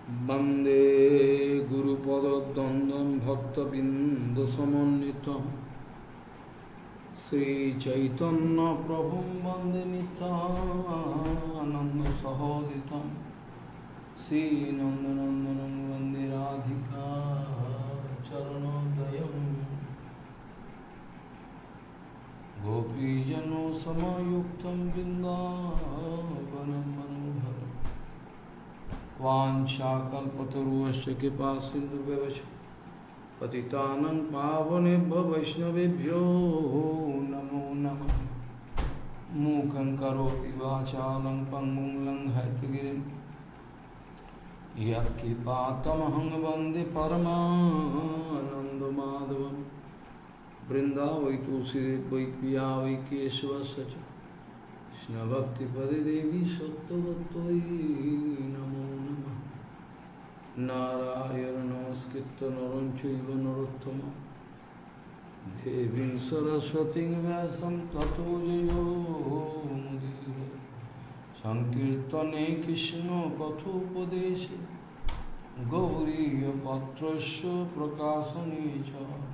वंदे गुरुपद्वंद्वं भक्तबिंदुसमन्वितं श्रीचैतन्यप्रभुं वन्दे नित्यानन्दसहोदितं श्रीनन्दनन्दनं वन्दे राधिका चरणोदयं गोपीजनसमयुक्तं बिन्दावनं मनोहरम् वाञ्छाकल्पतरुश्च कृपासिन्धुभ्यश्च पतितानं पावनेभ्यो वैष्णवेभ्यो नमो नमः। मूकं करोति वाचालं पङ्गुं लङ्घयितगिरिं यत्कृपातमहं वन्दे परमानन्दमाधवं। वृन्दावै तुलसीदेव वै पिया वै केशवस्य च कृष्णभक्तिपदे देवी सत्त्ववत्त्वयि नमो नमः। नारायण नमस्कृत्य नरं चैव नरोत्तमं देवीं सरस्वतीं व्यासं ततो जयो मुदीरये। संकीर्तने कृष्ण कथोपदेशे गौरीयपात्रस्य प्रकाशने च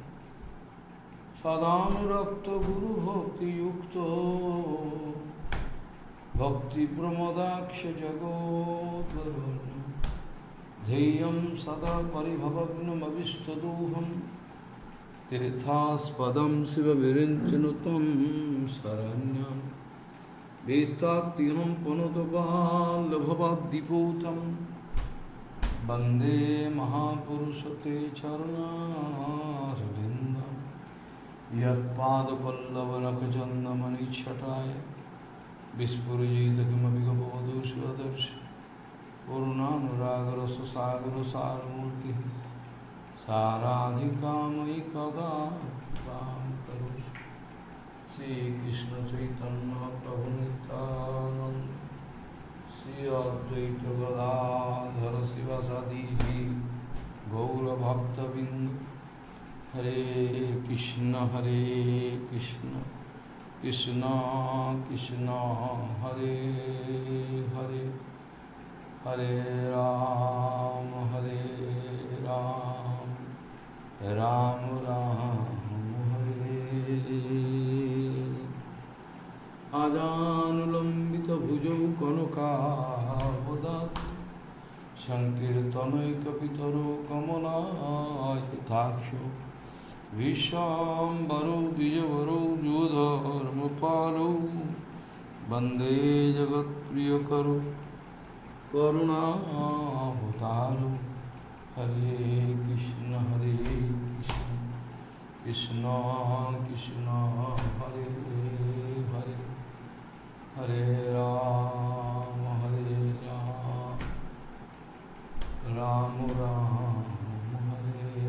सदानुरक्त गुरुभक्तियुक्तो भक्तिप्रमदाक्ष जगोद्वरुन् ध्येयं सदा परिभवग्नमविष्टदोहं तीर्थास्पदं शिवविरिञ्चनुतं शरण्यं वेत्तात्तिहं पुनतबालभवाद्दिपूतं वन्दे महापुरुषते चरणारविन्दं यत्पादपल्लवनखचन्दमणिच्छटाय विस्फुरिजित किमपि गपवधू स्वदर्शि पूर्णानुरागरससागरसारमूर्तिः साराधिकामयि कदा कृपां करोषि। श्रीकृष्णचैतन्यप्रभुनित्यानन्द श्री अद्वैत गदाधर शिवसदि गौरभक्तबिंद। हरे कृष्ण कृष्ण कृष्ण हरे हरे हरे राम राम राम हरे। आजानुलम्बितभुजौ कनकावदातु संकीर्तनैकपितरो कमलायताक्षो विश्वाम्बरो द्विजवरो युधर्मपालो वन्दे जगत्प्रियकरो करुणावतारो। हरे कृष्ण कृष्ण कृष्ण हरे हरे हरे राम राम राम हरे।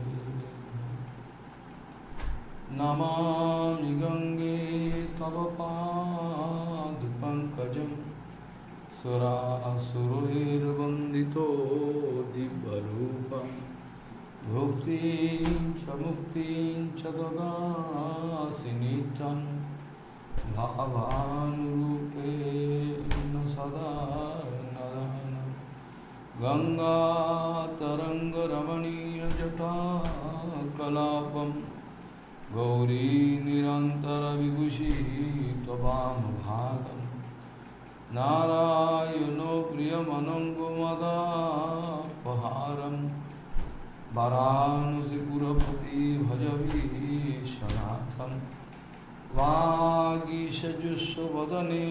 नमामि गंगे तव पादपङ्कजं सुरासुरैर्वन्दितो दिव्यरूपं भुक्तिं च मुक्तिं च ददासि नित्यं भावानुरूपेण सदा नरानं। गङ्गातरङ्गरमणीयजटाकलापं गौरी निरन्तरविभूषी त्ववामभागम्। नारायणो प्रियमनङ्गमदापहारं वरानसीपुरपति भजवीशनाथं। वागीशजुष्वदने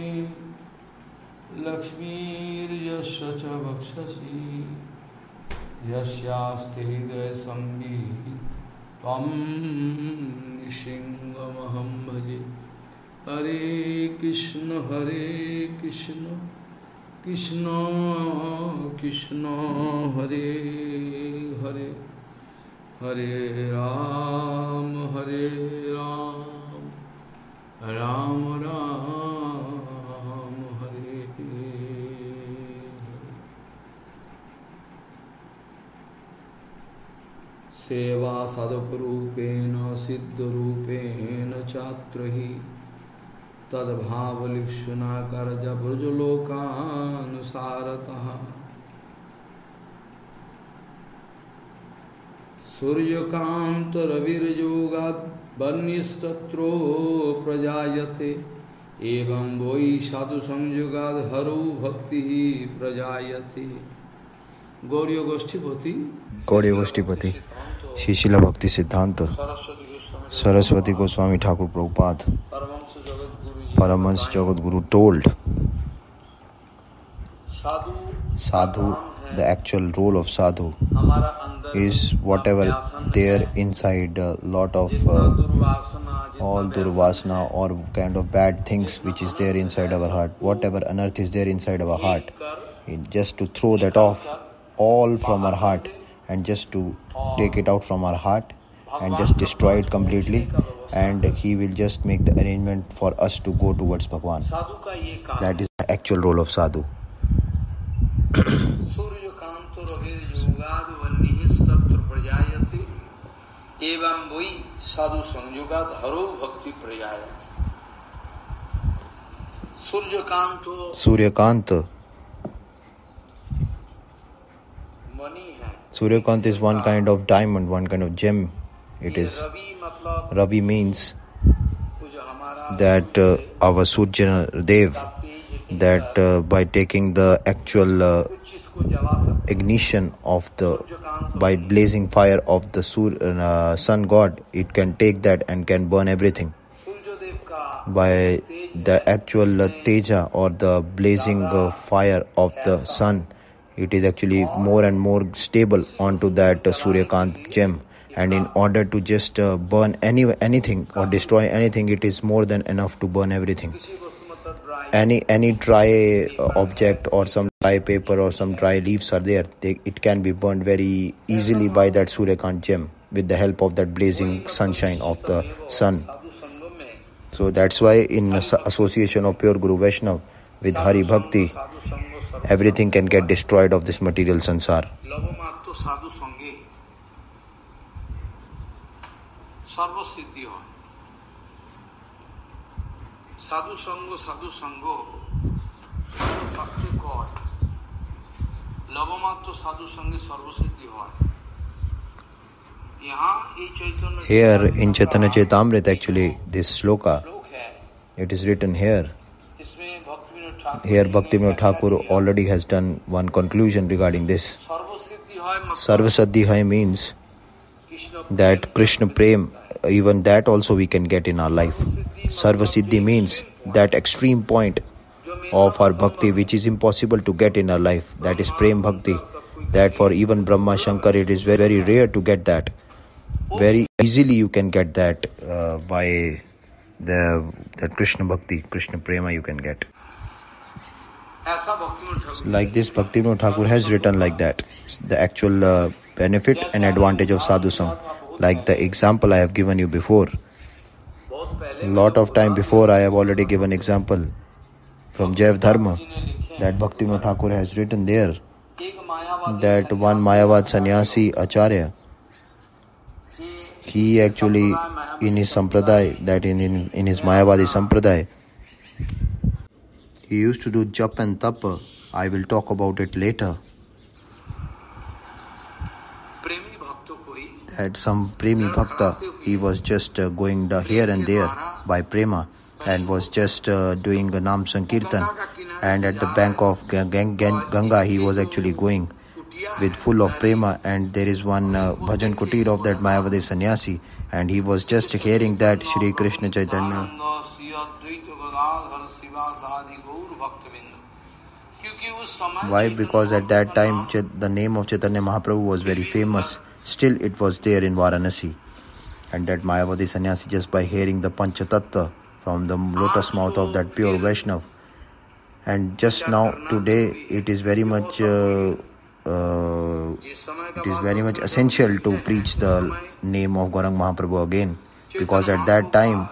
लक्ष्मीर्यस्य च वक्षसि यस्यास्ते हृदयसंवित् त्वं नृसिंहमहं भजे। हरे कृष्ण कृष्ण कृष्ण हरे हरे हरे राम राम राम हरे हरे। सेवा सदपरूपेण सिद्धरूपेण चात्रहि तद्भावलिप्सुना करजब्रजलोकानुसारतः Suryakanta raviryogat Bannistatro prajayate Evam voi sadhu samyogad haru bhakti prajayate. Gauriya Goshtipati Shri Srila Bhakti Siddhanta Saraswati Goswami Thakur Prabhupada Paramahansa Jagadguru told Sadhu, the actual role of sadhu is whatever there inside a lot of all durvasana or kind of bad things which is there inside our heart, whatever unearth is there inside our heart, just to throw that off all from our heart and just to take it out from our heart and just destroy it completely, and he will just make the arrangement for us to go towards Bhagwan. That is the actual role of sadhu. Suryakanta is one kind of diamond, one kind of gem. It is Ravi means that our Surya Dev, that by taking the actual ignition of the, by blazing fire of the sun god, it can take that and can burn everything. By the actual teja or the blazing fire of the sun, it is actually more and more stable onto that Suryakant gem, and in order to just burn anything or destroy anything, it is more than enough to burn everything. Any dry object or some dry paper or some dry leaves are there, it can be burned very easily by that Suryakant gem with the help of that blazing sunshine of the sun. So that's why in association of pure Guru Vaishnava with Hari Bhakti, everything can get destroyed of this material sansar. Here in Chaitanya Chaitamrita, actually this sloka, it is written here. Here Bhaktivinoda Thakur already has done one conclusion regarding this. Sarvasiddhi hai means that Krishna Prem, even that also we can get in our life. Sarvasiddhi means that extreme point of our bhakti which is impossible to get in our life. That is Prem Bhakti. That for even Brahma Shankar it is very, very rare to get that. Very easily you can get that by that Krishna Bhakti, Krishna Prema you can get. Like this, Bhaktivinoda Thakur has written like that. The actual benefit and advantage of sadhu sang. Like the example I have given you before. A lot of time before I have already given example from Jaiv Dharma that Bhaktivinoda Thakur has written there. That one Mayavad Sannyasi Acharya, he actually in his sampradaya, that in his Mayavadi sampradaya, he used to do jap and tapa. I will talk about it later. That some Premi Bhakta, he was just going here and there by Prema and was just doing a Nam Sankirtan, and at the bank of Ganga he was actually going with full of Prema, and there is one bhajan kutir of that Mayavadi sannyasi, and he was just hearing that Shri Krishna Chaitanya. Why? Because at that time the name of Chaitanya Mahaprabhu was very famous. Still it was there in Varanasi. And that Mayavadi sannyasi, just by hearing the Panchatattva from the lotus mouth of that pure Vaishnav. And just now, today, it is very much essential to preach the name of Gauranga Mahaprabhu again. Because at that time,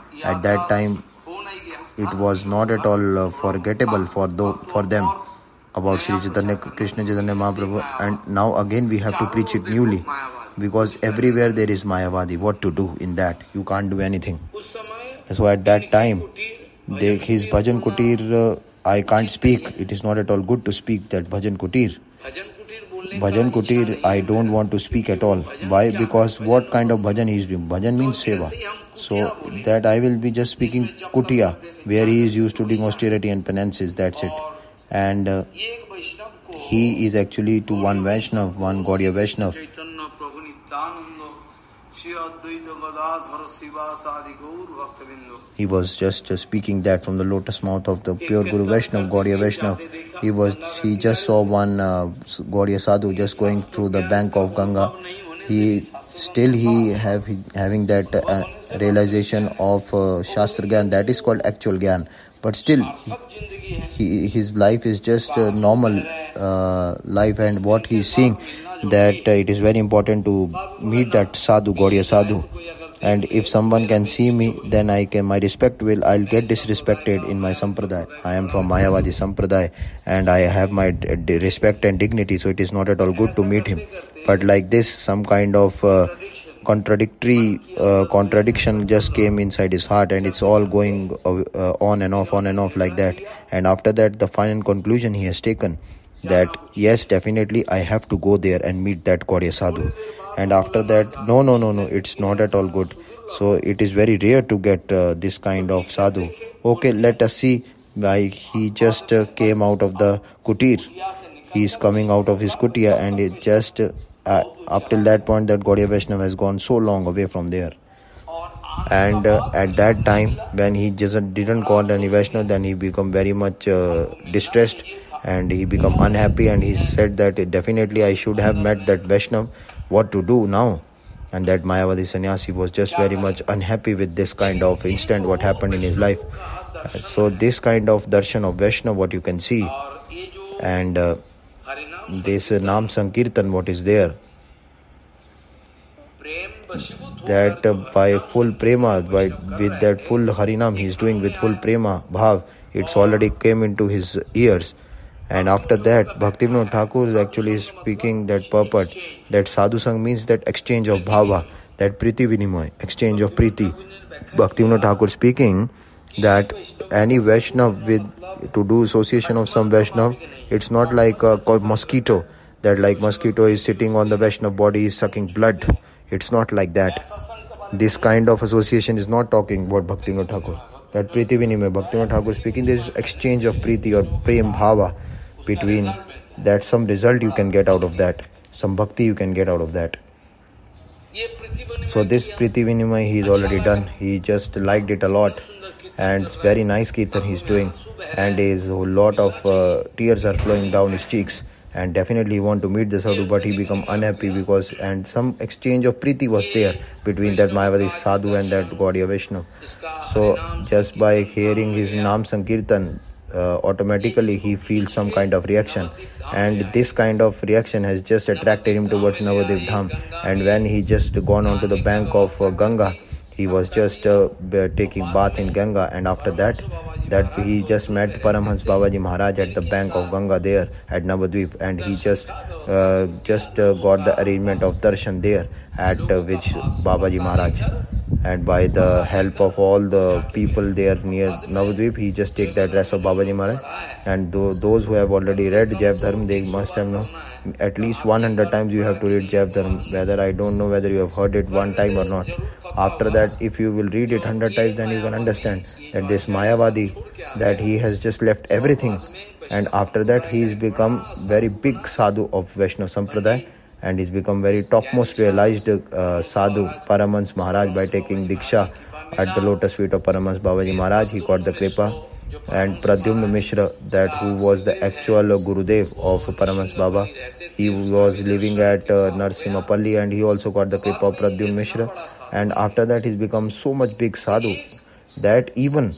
it was not at all forgettable for them about Sri Chaitanya Krishna Chaitanya Mahaprabhu, and now again we have to preach it newly, because everywhere there is Mayavadi. What to do in that? You can't do anything. So at that time, his bhajan kutir, I can't speak. It is not at all good to speak that bhajan kutir. Bhajan Kutir, I don't want to speak at all. Why? Because what kind of bhajan he is doing? Bhajan means seva. So that I will be just speaking Kutia, where he is used to doing austerity and penances, that's it. And he is actually to one Vaishnav, one Gaudiya Vaishnav. He was just speaking that from the lotus mouth of the pure Guru Vaishnav, Gaudiya Vaishnav. He just saw one Gaudiya Sadhu just going through the bank of Ganga. He having that realization of Shastra Gyan, that is called actual Gyan. But still, his life is just a normal life, and what he is seeing, that it is very important to meet that Sadhu, Gaudiya Sadhu. And if someone can see me, then I'll get disrespected in my Sampradaya. I am from Mayavadi Sampradaya and I have my respect and dignity, so it is not at all good to meet him. But like this, some kind of contradiction just came inside his heart, and it's all going on and off like that. And after that, the final conclusion he has taken, that yes, definitely I have to go there and meet that Gaudiya Sadhu. And after that, no, it's not at all good. So it is very rare to get this kind of sadhu. Okay, let us see why he just came out of the kutir. He is coming out of his kutia, and it just up till that point that Gaudiya Vaishnava has gone so long away from there. And at that time, when he just didn't call any Vaishnava, then he become very much distressed, and he become unhappy, and he said that definitely I should have met that Vaishnava. What to do now? And that Mayavadi sannyasi was just very much unhappy with this kind of incident what happened in his life. So this kind of darshan of Vaishnava, what you can see, and this Nam Sankirtan what is there, that by full prema, with that full Harinam he is doing with full prema bhav, it's already came into his ears. And after that, Bhaktivinoda Thakur is actually speaking that purport, that sadhu sang means that exchange of bhava, that priti vinimoy, exchange of priti. Bhaktivinoda Thakur speaking that any Vaishnav to do association of some Vaishnav, it's not like a mosquito, that like mosquito is sitting on the Vaishnav body, is sucking blood. It's not like that. This kind of association is not talking about Bhaktivinoda Thakur. That priti vinimoy, Bhaktivinoda Thakur speaking, there is exchange of priti or prem bhava between that, some result you can get out of that, some bhakti you can get out of that. So this priti vinimoy he is already done. He just liked it a lot, and it's very nice kirtan he is doing, and a lot of tears are flowing down his cheeks, and definitely he want to meet the sadhu, but he become unhappy because, and some exchange of priti was there between that Mayavadi sadhu and that Gaudiya Vaishnava. So just by hearing his Nam Sankirtan, automatically he feels some kind of reaction, and this kind of reaction has just attracted him towards Navadvip Dham. And when he just gone onto the bank of Ganga, he was just taking bath in Ganga, and after that he just met Paramhans Babaji Maharaj at the bank of Ganga there at Navadvip, and he just got the arrangement of darshan there at which Babaji Maharaj. And by the help of all the people there near Navadvip, he just take the address of Babaji Maharaj. And those who have already read Jaiv Dharm, they must have known at least 100 times you have to read Jaiv Dharm. Whether I don't know whether you have heard it one time or not. After that, if you will read it 100 times, then you can understand that this Mayavadi, that he has just left everything, and after that he has become very big sadhu of Vaishnava Sampradaya, and he's become very topmost realized sadhu, Paramhans Maharaj, by taking Diksha at the lotus feet of Paramhans Babaji Maharaj. He got the kripa. And Pradyumna Mishra, that who was the actual Gurudev of Paramhans Baba, he was living at Narsimhapalli, and he also got the kripa of Pradyumna Mishra. And after that he's become so much big sadhu that even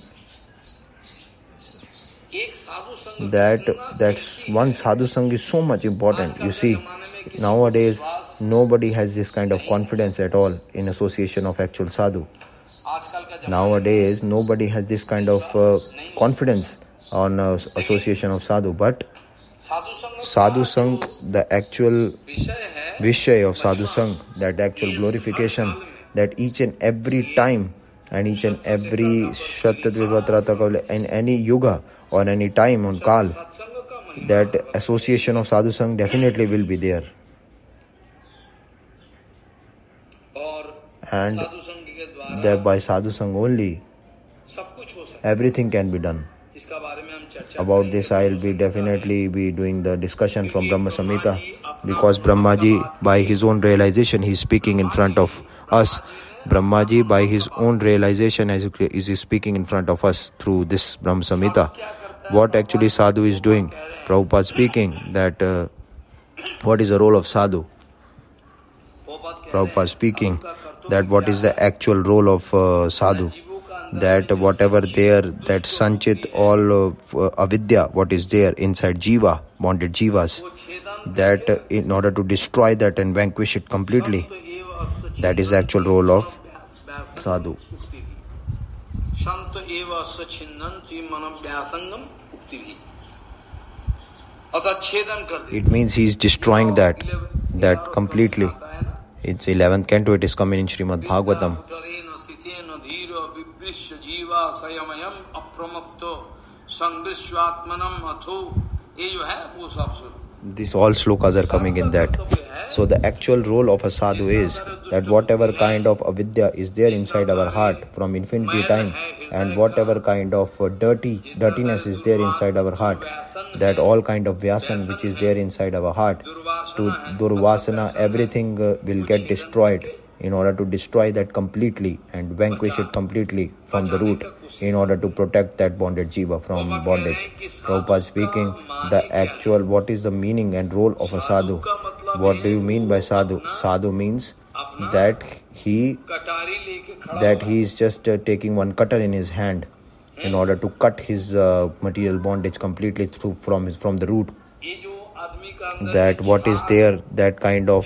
that one sadhu sang is so much important. You see, nowadays nobody has this kind of confidence at all in association of actual sadhu. Nowadays nobody has this kind of confidence on association of sadhu, but sadhu sang, the actual Vishay of sadhu sang, that actual glorification, that each and every time and each and every Shatatvivatrata in any yuga or any time on Kal, that association of sadhu sang definitely will be there. And that by sadhu sang only everything can be done. About this I will be definitely be doing the discussion from Brahma Samhita, because Brahmaji by his own realization he is speaking in front of us. Brahmaji by his own realization is speaking in front of us through this Brahma Samhita. What actually sadhu is doing? Prabhupada speaking that what is the role of sadhu? Prabhupada speaking that what is the actual role of sadhu? That whatever there, that sanchit, all avidya, what is there inside jiva, bonded jivas, that in order to destroy that and vanquish it completely, that is the actual role of sadhu. It means he is destroying that completely. It's 11th canto, it is coming in Srimad Bhagavatam. These all slokas are coming in that. So the actual role of a sadhu is that whatever kind of avidya is there inside our heart from infinity time, and whatever kind of dirtiness is there inside our heart, that all kind of vyasan which is there inside our heart, to durvasana, everything will get destroyed in order to destroy that completely and vanquish it completely from the root, in order to protect that bonded jiva from bondage. Prabhupada speaking, the actual, what is the meaning and role of a sadhu? What do you mean by sadhu? Sadhu means that he is just taking one cutter in his hand in order to cut his material bondage completely through from the root. That what is there, that kind of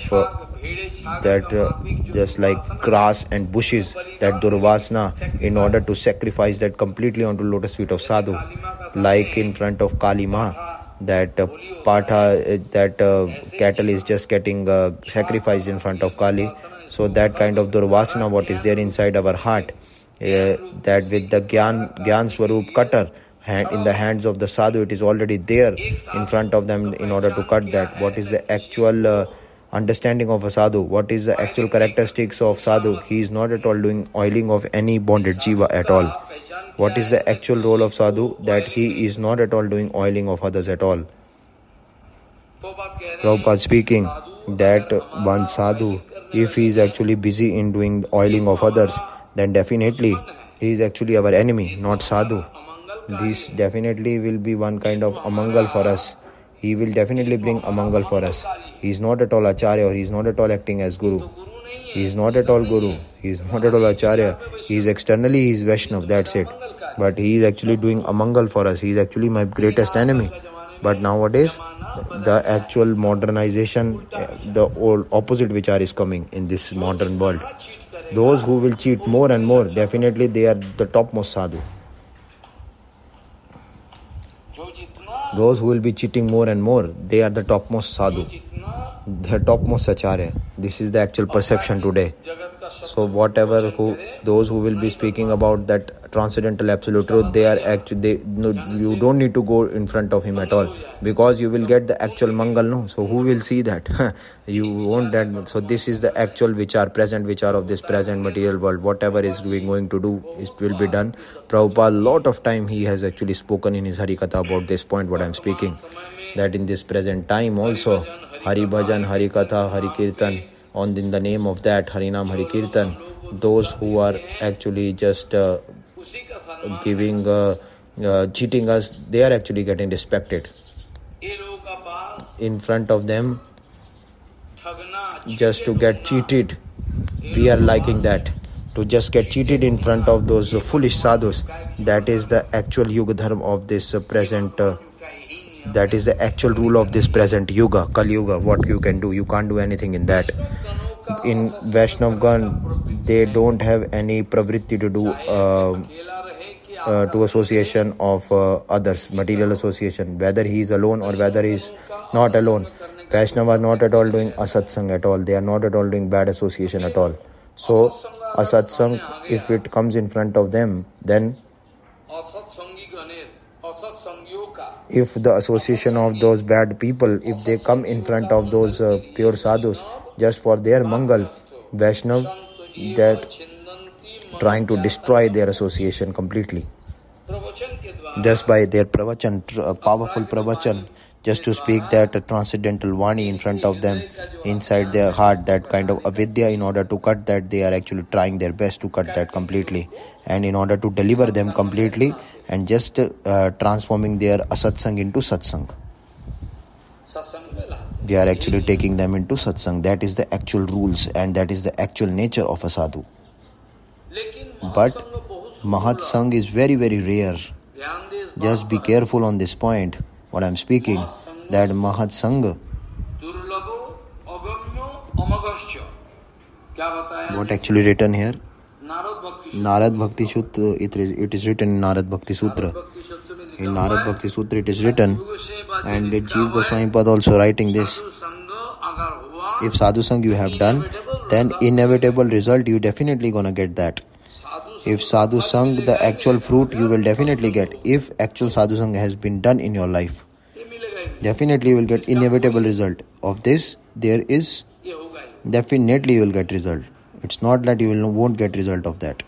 just like grass and bushes, that durvasana, in order to sacrifice that completely onto lotus feet of sadhu, like in front of Kali Ma, that cattle is just getting sacrificed in front of Kali. So that kind of durvasana, what is there inside our heart, that with the Gyan Swarup cutter in the hands of the sadhu, it is already there in front of them in order to cut that. What is the actual understanding of a sadhu? What is the actual characteristics of sadhu? He is not at all doing oiling of any bonded jiva at all. What is the actual role of sadhu? That he is not at all doing oiling of others at all. Prabhupada speaking that one sadhu, if he is actually busy in doing oiling of others, then definitely he is actually our enemy, not sadhu. This definitely will be one kind of amangal for us. He will definitely bring amangal for us. He is not at all acharya, or he is not at all acting as guru. He is not at all guru. He is not at all acharya. He is externally, he is Vaishnav, that's it. But he is actually doing amangal for us. He is actually my greatest enemy. But nowadays, the actual modernization, the old opposite vichar is coming in this modern world. Those who will cheat more and more, definitely they are the topmost sadhu. Those who will be cheating more and more, they are the topmost sadhu, the topmost acharya. This is the actual perception today. So those who will be speaking about that transcendental absolute truth, they are actually, you don't need to go in front of him at all, because you will get the actual mangal, no? So who will see that? You won't that. So this is the actual present vichar of this present material world. Whatever is going to do, it will be done. Prabhupada, lot of time he has actually spoken in his Harikatha about this point, what I am speaking, that in this present time also, Hari Bhajan, Hari Katha, Hari Kirtan, in the name of that, Harinam, Hari Kirtan, those who are actually just cheating us, they are actually getting respected. In front of them, just to get cheated, we are liking that. To just get cheated in front of those foolish sadhus, that is the actual yuga dharma of this present, that is the actual rule of this present yuga, Kali Yuga. What you can do, you can't do anything in that. In Vaishnavgan, they don't have any pravritti to do to association of others, material association, whether he is alone or whether he is not alone. Vaishnava are not at all doing asatsang at all. They are not at all doing bad association at all. So asatsang, if it comes in front of them, then if the association of those bad people, if they come in front of those pure sadhus just for their mangal, Vaishnav, that trying to destroy their association completely. Just by their pravachan, powerful pravachan, just to speak that transcendental Vani in front of them, inside their heart, that kind of avidya, in order to cut that, they are actually trying their best to cut that completely. And in order to deliver them completely, and just transforming their asatsang into satsang. They are actually taking them into satsang. That is the actual rules and that is the actual nature of a sadhu. But Mahatsang is very, very rare. Just be careful on this point, what I am speaking, that Mahatsang. What actually written here? Narad Bhakti Sutra, it is written in Narad Bhakti Sutra. In Narad Bhakti Sutra it is written, and Jiva Goswami Pad also writing this. If sadhu sang you have done, then inevitable result you definitely gonna get that. If sadhu sang, the actual fruit you will definitely get. If actual sadhu sang has been done in your life, definitely you will get inevitable result. Of this, there is definitely you will get result. It's not that you won't get result of that.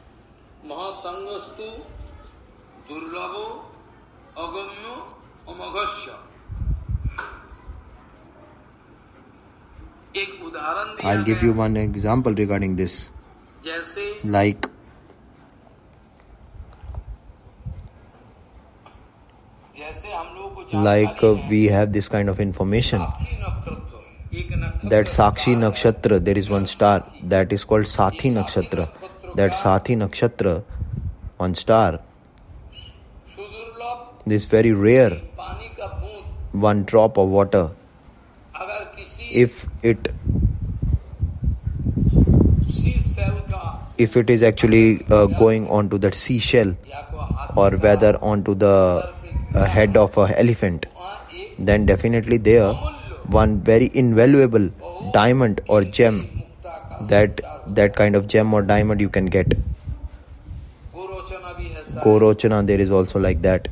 I'll give you one example regarding this. Like we have this kind of information that Sakshi Nakshatra, there is one star that is called Sathi Nakshatra. That Sathi Nakshatra, one star, this very rare, one drop of water, if it is actually going onto that seashell or whether onto the head of an elephant, then definitely there one very invaluable diamond or gem, that kind of gem or diamond you can get. Gorochana, there is also like that.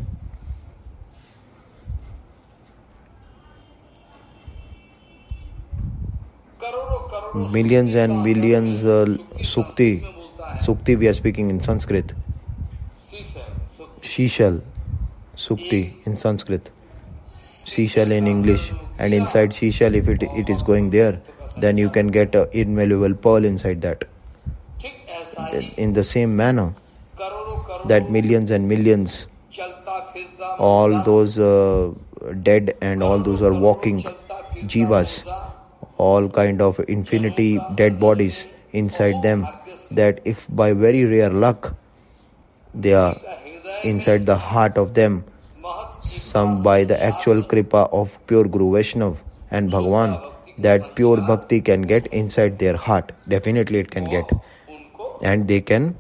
Millions and millions Sukti we are speaking in Sanskrit. Seashell, Sukti in Sanskrit. Seashell in English. And inside seashell, if it is going there, then you can get an invaluable pearl inside that. In the same manner, that millions and millions, all those dead and all those are walking jivas, all kind of infinity dead bodies inside them, that if by very rare luck they are inside the heart of them, some by the actual kripa of pure Guru Vaishnav and Bhagwan, that pure bhakti can get inside their heart. Definitely it can get. And they can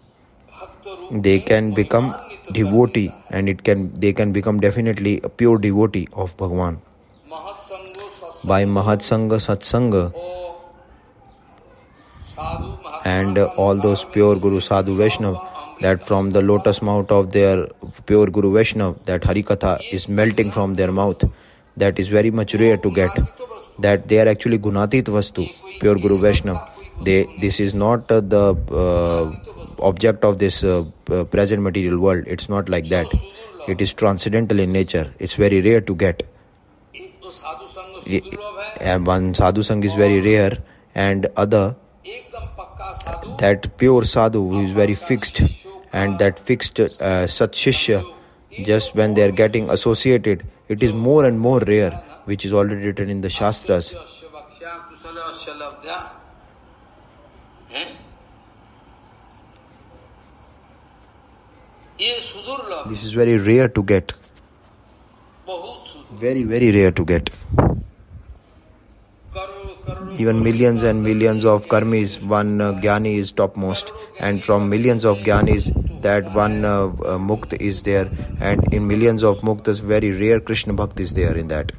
become devotee, and they can become definitely a pure devotee of Bhagwan. By Mahatsanga, Satsanga, and all those pure Guru Sadhu Vaishnav, that from the lotus mouth of their pure Guru Vaishnav, that Harikatha is melting from their mouth, that is very much rare to get. That they are actually Gunatit Vastu, pure Guru Vaishnav. This is not the object of this present material world. It's not like that. It is transcendental in nature. It's very rare to get. One sadhu sang is very rare, and other, that pure sadhu who is very fixed, and that fixed Sat Shishya, just when they are getting associated, it is more and more rare, which is already written in the Shastras. This is very rare to get. Very, very rare to get. Even millions and millions of karmis, one jnani is topmost, and from millions of jnanis, that one mukt is there, and in millions of muktas, very rare Krishna bhakt is there in that.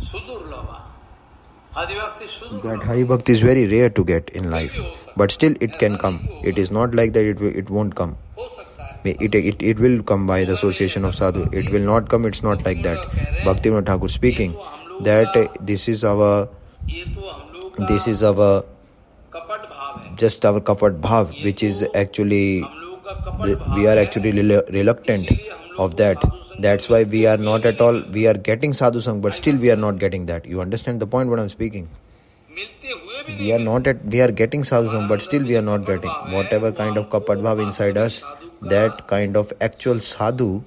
That Hari Bhakti is very rare to get in life, but still it can come. It is not like that it won't come. It will come by the association of sadhu. It will not come, it's not like that. Bhaktivinoda Thakur speaking that this is our just our kapat bhav, which is actually we are actually reluctant of that. That's why we are not at all, we are getting sadhu sang, but still we are not getting that. You understand the point what I'm speaking? We are getting sadhu sang, but still we are not getting whatever kind of kapat bhav inside us, that kind of actual sadhu,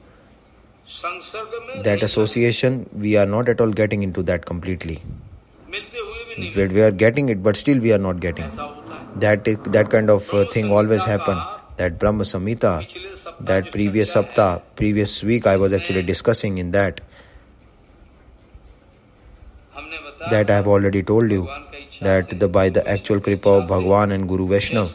that association, we are not at all getting into that completely. We are getting it, but still we are not getting. That kind of thing always happen. That Brahma Samhita, that previous week I was actually discussing in that I have already told you that by the actual kripa of Bhagwan and Guru Vaishnav,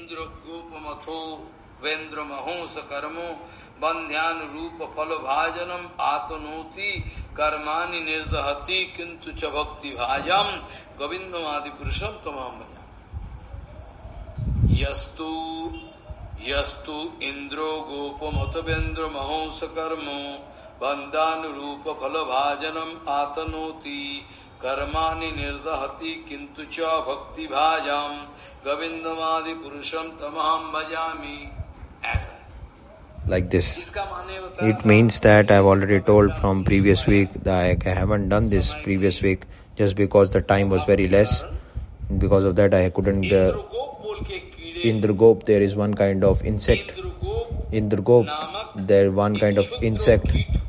Yastu Indro Gopamatavendra Mahosakarmo Bandhanurupa Phalabhajanam Atanoti Karmani Nirdahati Kintucha Bhakti Bhajam Govindamadi Purusham Tamaham Bhajami. Like this. It means that I have already told from previous week that I haven't done this previous week just because the time was very less. Because of that I couldn't... Indragop, there is one kind of insect. Indragop, there one kind of insect.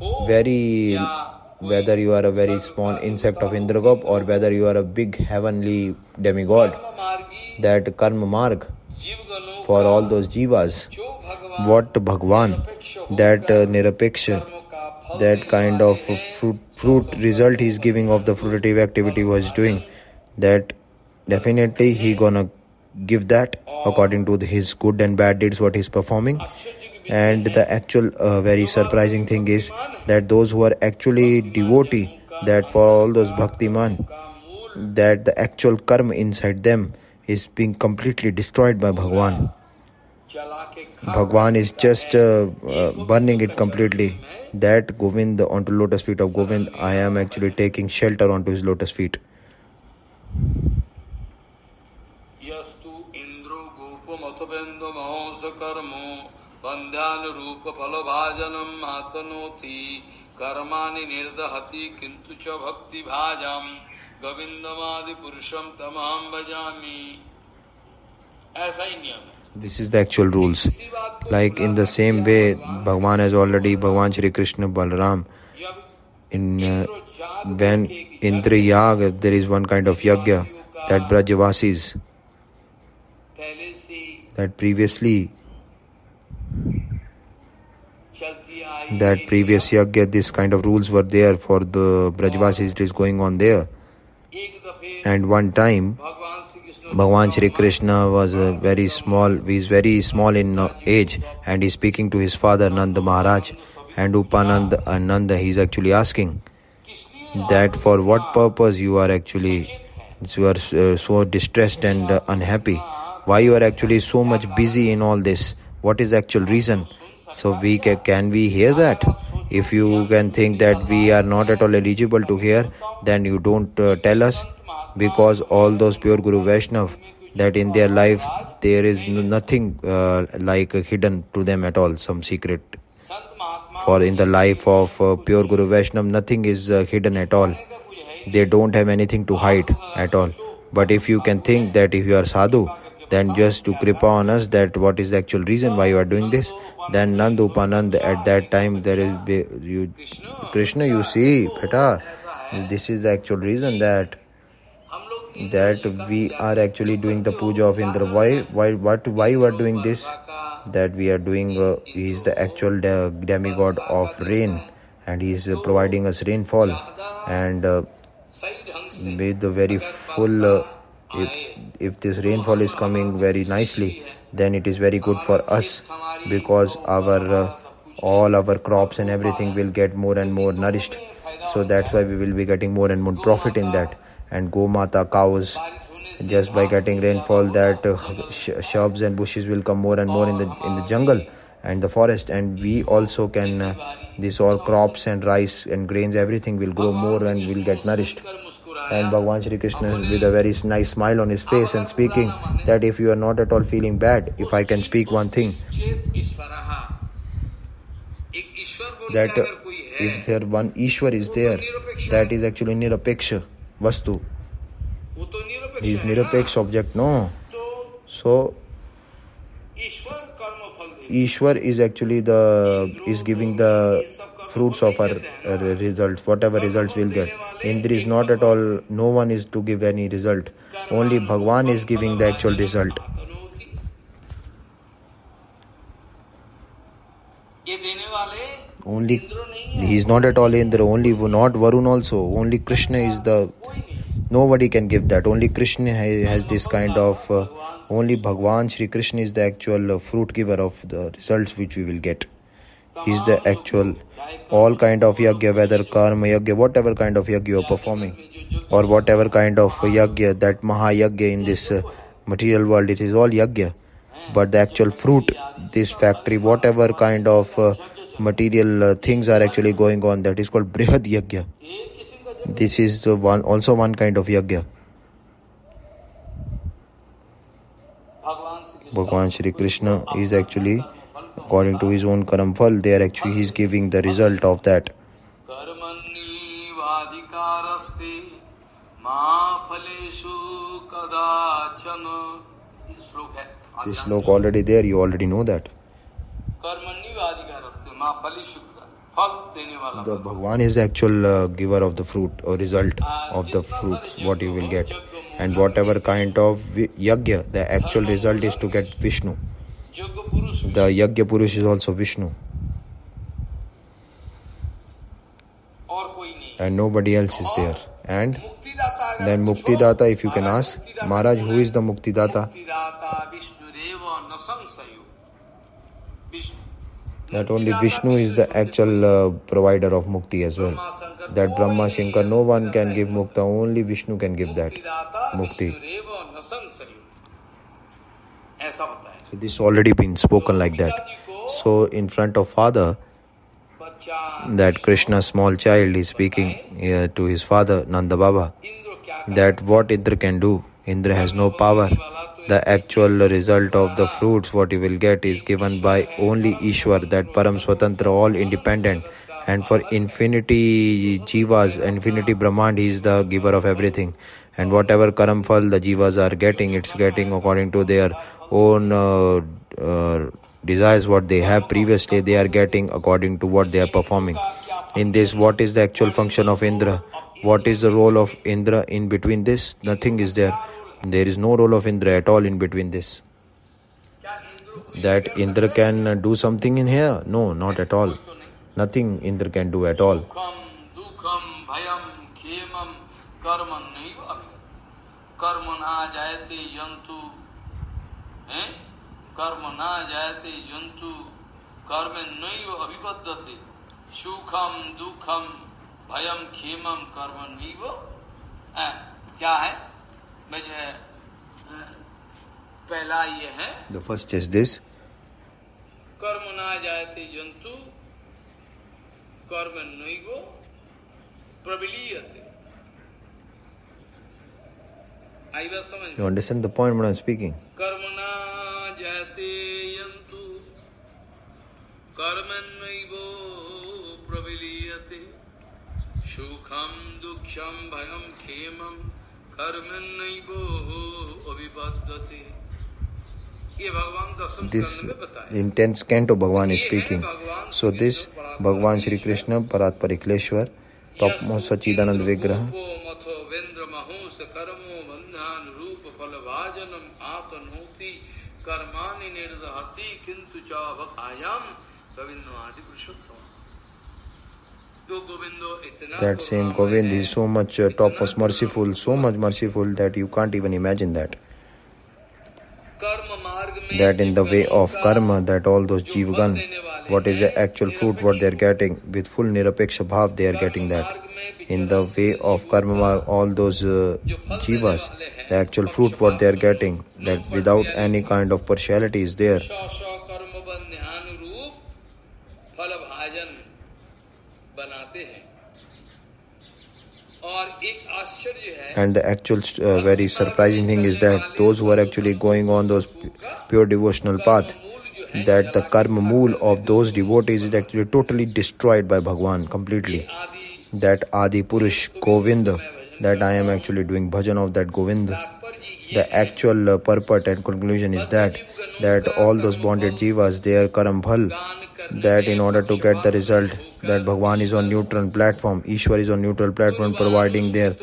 Whether you are a very small insect of Indragop or whether you are a big heavenly demigod, that karma marg for all those jivas, what Bhagwan, that nirapeksha, that kind of fruit result he is giving of the fruitative activity he was doing, that definitely he gonna give that according to his good and bad deeds what he is performing. And the actual very surprising thing is that those who are actually devotee, that for all those bhaktiman, that the actual karma inside them is being completely destroyed by Bhagwan. Bhagwan is just burning it completely. That Govind, onto lotus feet of Govind, I am actually taking shelter onto his lotus feet. Matavendo Mahosakarmo Bandhanurupa Phalabhajanam Atanoti Karmani Nirdahati Kintucha Bhakti Bhajam Govindamadi Purusham Tamaham Bhajami. This is the actual rules. Like in the same way, Bhagwan Shri Krishna Balaram, when Indra Yaga, there is one kind of yagya, that Brajavasis, that previous yagya, this kind of rules were there for the Brajavasis. It is going on there. And one time, Bhagwan Shri Krishna was very small. He is very small in age, and he is speaking to his father Nanda Maharaj. And Upananda and Nanda, he is actually asking that for what purpose you are so distressed and unhappy. Why you are actually so much busy in all this? What is the actual reason? So can we hear that? If you can think that we are not at all eligible to hear, then you don't tell us, because all those pure Guru Vaishnav, that in their life there is nothing like hidden to them at all, some secret. For in the life of pure Guru Vaishnav, nothing is hidden at all. They don't have anything to hide at all. But if you can think that if you are sadhu, then just to kripa on us, that what is the actual reason why you are doing this, then Nand Upanand, at that time there is Krishna, you see, beta, this is the actual reason that we are actually doing the puja of Indra. Why you are doing this? That we are doing, he is the actual demigod of rain, and he is providing us rainfall, and with the very full, if this rainfall is coming very nicely, then it is very good for us, because our all our crops and everything will get more and more nourished. So that's why we will be getting more and more profit in that. And Gomata, cows, just by getting rainfall, that shrubs and bushes will come more and more in the jungle and the forest, and we also can this all crops and rice and grains, everything will grow more and will get nourished. And Bhagavan Shri Krishna with a very nice smile on his face and speaking that if you are not at all feeling bad, if I can speak one thing, that if there one Ishwar is there, that is actually Nirapeksha Vastu. He is Nirapeksha object, no? So Ishwar is actually is giving the fruits of our results, whatever results we'll get. Indra is not at all, no one is to give any result. Only Bhagwan is giving the actual result. Only he is not at all Indra, only not Varun also. Only Krishna is nobody can give that. Only Krishna has this kind of, only Bhagwan Shri Krishna is the actual fruit giver of the results which we will get. He is the actual, all kind of yagya, whether karma yagya, whatever kind of yagya you are performing, or whatever kind of yagya, that mahayagya in this material world, it is all yagya. But the actual fruit, this factory, whatever kind of material things are actually going on, that is called Brihad Yagya. This is also one kind of yagya. Bhagwan Shri Krishna is actually, according to his own karam phal, there actually he is giving the result of that. This slok already there, you already know that. The Bhagwan is the actual giver of the fruit or result of the fruits, what you will get. And whatever kind of yagya, the actual result is to get Vishnu. The Yagya Purush is also Vishnu. And nobody else is there. And then Muktidata, if you can ask, Maharaj, who is the Muktidata? That only Vishnu is the actual provider of Mukti as well. That Brahma, Shankar, no one can give Mukta, only Vishnu can give that Mukti. So this already been spoken like that. So in front of father, that Krishna, small child, is speaking to his father, Nanda Baba, that what Indra can do. Indra has no power. The actual result of the fruits, what you will get, is given by only Ishwar, that Param Swatantra, all independent. And for infinity jivas, infinity Brahmand, he is the giver of everything. And whatever karam phal the jivas are getting, it's getting according to their own desires, what they have previously, they are getting according to what they are performing. In this, what is the actual function of Indra? What is the role of Indra in between this? Nothing is there. There is no role of Indra at all in between this. That Indra can do something in here? No, not at all. Nothing Indra can do at all. The first is this. You understand the point what I am speaking? This intense canto Bhagwan is speaking. So this Bhagwan Shri Krishna, Parat Parikleshwar, topmost Sachidanand Vigraha, that same Govind is so much topmost merciful, so much merciful that you can't even imagine that. that in the way of karma, that all those jivagan, what is the actual fruit, what they are getting, with full nirapeksha bhav, they are getting that. In the way of karma, all those jivas, the actual fruit, what they are getting, that without any kind of partiality is there. And the actual very surprising thing is that those who are actually going on those pure devotional path, that the karma mool of those devotees is actually totally destroyed by Bhagwan completely. That Adi Purush Govinda, that I am actually doing bhajan of that Govinda. The actual purport and conclusion is that all those bonded jivas, their karam bhal, that in order to get the result, that Bhagwan is on neutral platform, Ishwar is on neutral platform, providing their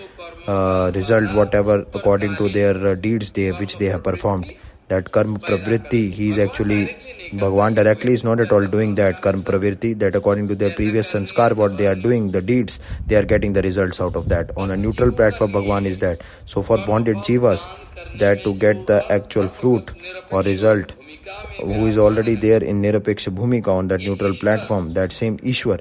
result, whatever according to their deeds which they have performed. That karma pravritti, he is actually, Bhagwan directly is not at all doing that karma pravritti, that according to their previous sanskar, what they are doing, the deeds, they are getting the results out of that. On a neutral platform, Bhagwan is that. So for bonded jivas, that to get the actual fruit or result, who is already there in Nirapeksha Bhumika on that neutral platform, that same Ishwar,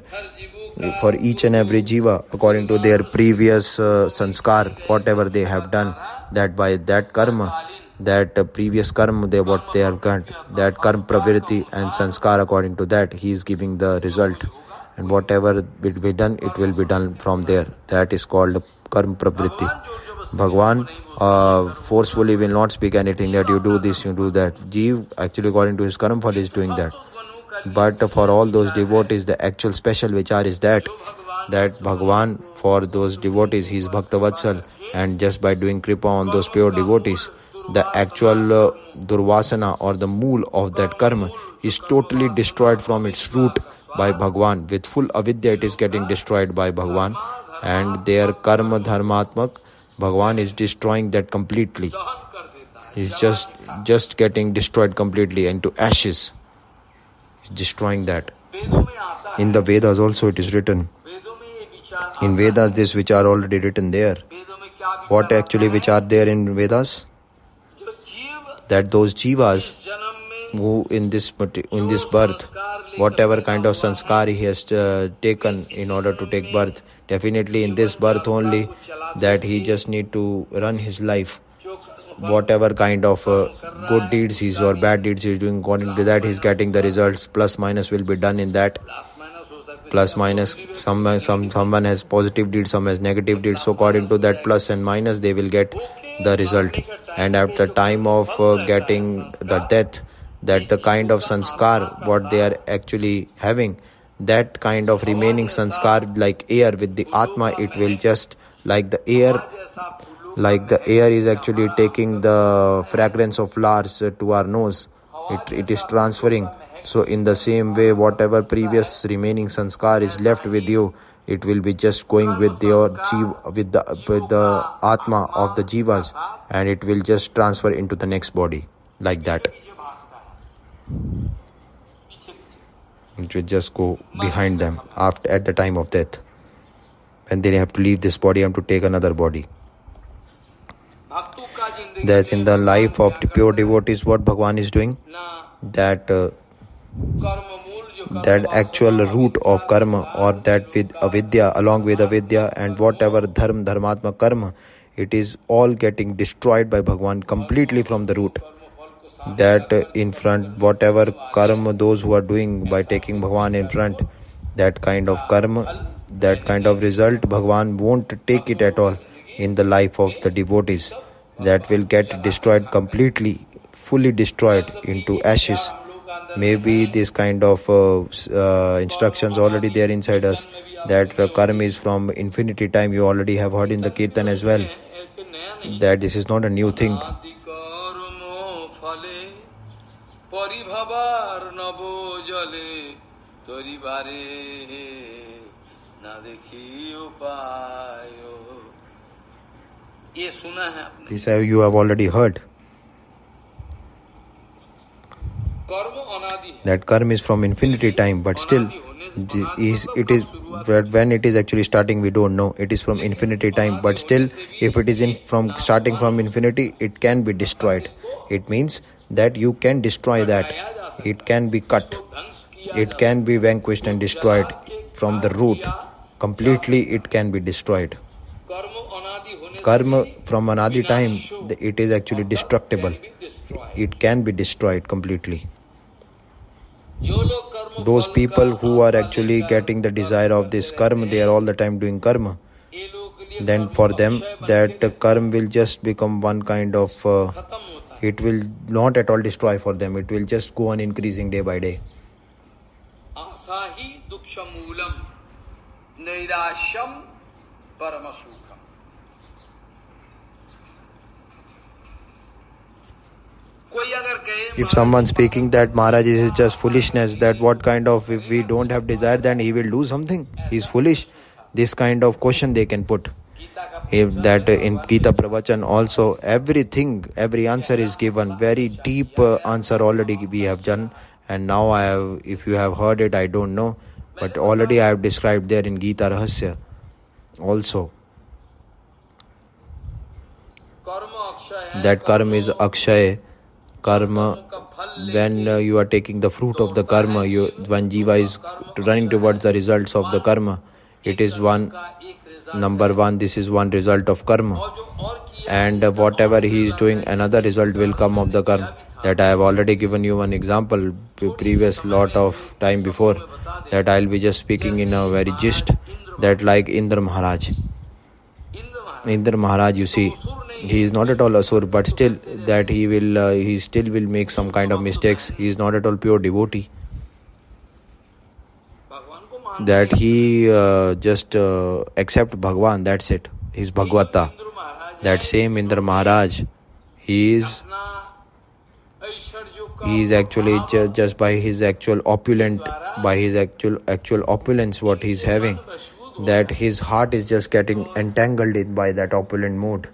for each and every jiva, according to their previous sanskar, whatever they have done, that by that karma, that previous karma, what they have got, that karma pravritti and sanskar, according to that, he is giving the result. And whatever will be done, it will be done from there. That is called karma pravritti. Bhagwan forcefully will not speak anything that you do this, you do that. Jeev, actually according to his karma phala, is doing that. But for all those devotees, the actual special vichar is that Bhagwan, for those devotees, he is Bhakta Vatsal, and just by doing kripa on those pure devotees, the actual durvasana or the mool of that karma is totally destroyed from its root by Bhagwan. With full avidya, it is getting destroyed by Bhagwan, and their karma dharmatmak, Bhagwan is destroying that completely. He's just getting destroyed completely into ashes. He's destroying that. In the Vedas also it is written. In Vedas this which are already written there. What actually which are there in Vedas? That those jivas who in this birth, whatever kind of sanskar he has taken in order to take birth, definitely in this birth only, that he just need to run his life. Whatever kind of good deeds he is or bad deeds he is doing, according to that he is getting the results. Plus minus will be done in that. Plus minus, someone has positive deeds, some has negative deeds. So according to that plus and minus, they will get the result. And at the time of getting the death, that the kind of sanskar what they are actually having, that kind of remaining sanskar like air with the atma, it will just like the air is actually taking the fragrance of flowers to our nose, it is transferring. So in the same way, whatever previous remaining sanskar is left with you, it will be just going with your with the atma of the jivas, and it will just transfer into the next body like that. It will just go behind them at the time of death, and they have to leave this body and to take another body. That in the life of the pure devotees, what Bhagwan is doing, that actual root of karma, or that with avidya, along with avidya and whatever dharmatma karma, it is all getting destroyed by Bhagwan completely from the root. That in front, whatever karma those who are doing by taking Bhagwan in front, that kind of karma, that kind of result, Bhagwan won't take it at all in the life of the devotees. That will get destroyed completely, fully destroyed into ashes. Maybe this kind of instructions already there inside us, that karma is from infinity time. You already have heard in the kirtan as well, that this is not a new thing. This you have already heard. That karma is from infinity time, but still it is when it is actually starting, we don't know. It is from infinity time, but still if it is from starting from infinity, it can be destroyed. It means that you can destroy that. It can be cut. It can be vanquished and destroyed from the root. Completely it can be destroyed. Karma from anadi time, it is actually destructible. It can be destroyed completely. Those people who are actually getting the desire of this karma, they are all the time doing karma. Then for them, that karma will just become one kind of, it will not at all destroy for them. It will just go on increasing day by day. Asahi dukshamulam nairasham paramasukham. If someone speaking that Maharaj is just foolishness, that what kind of, if we don't have desire, then he will do something, he is foolish. This kind of question they can put. If that in Gita Pravachan also, everything, every answer is given. Very deep answer already we have done. And now I have, if you have heard it, I don't know. But already I have described there in Gita Rahasya also. That karma is Akshay. Karma, when you are taking the fruit of the karma, when Jiva is running towards the results of the karma, it is number one, this is one result of karma. And whatever he is doing, another result will come of the karma. That I have already given you one example, previous lot of time before, that I will be just speaking in a very gist, that like Indra Maharaj. Indra Maharaj, you see, he is not at all asur, but still that he still will make some kind of mistakes. He is not at all pure devotee. That he just accept Bhagwan, that's it. His Bhagavata. That same Indra Maharaj, he is actually just by his actual opulence, what he is having, that his heart is just getting entangled in by that opulent mood.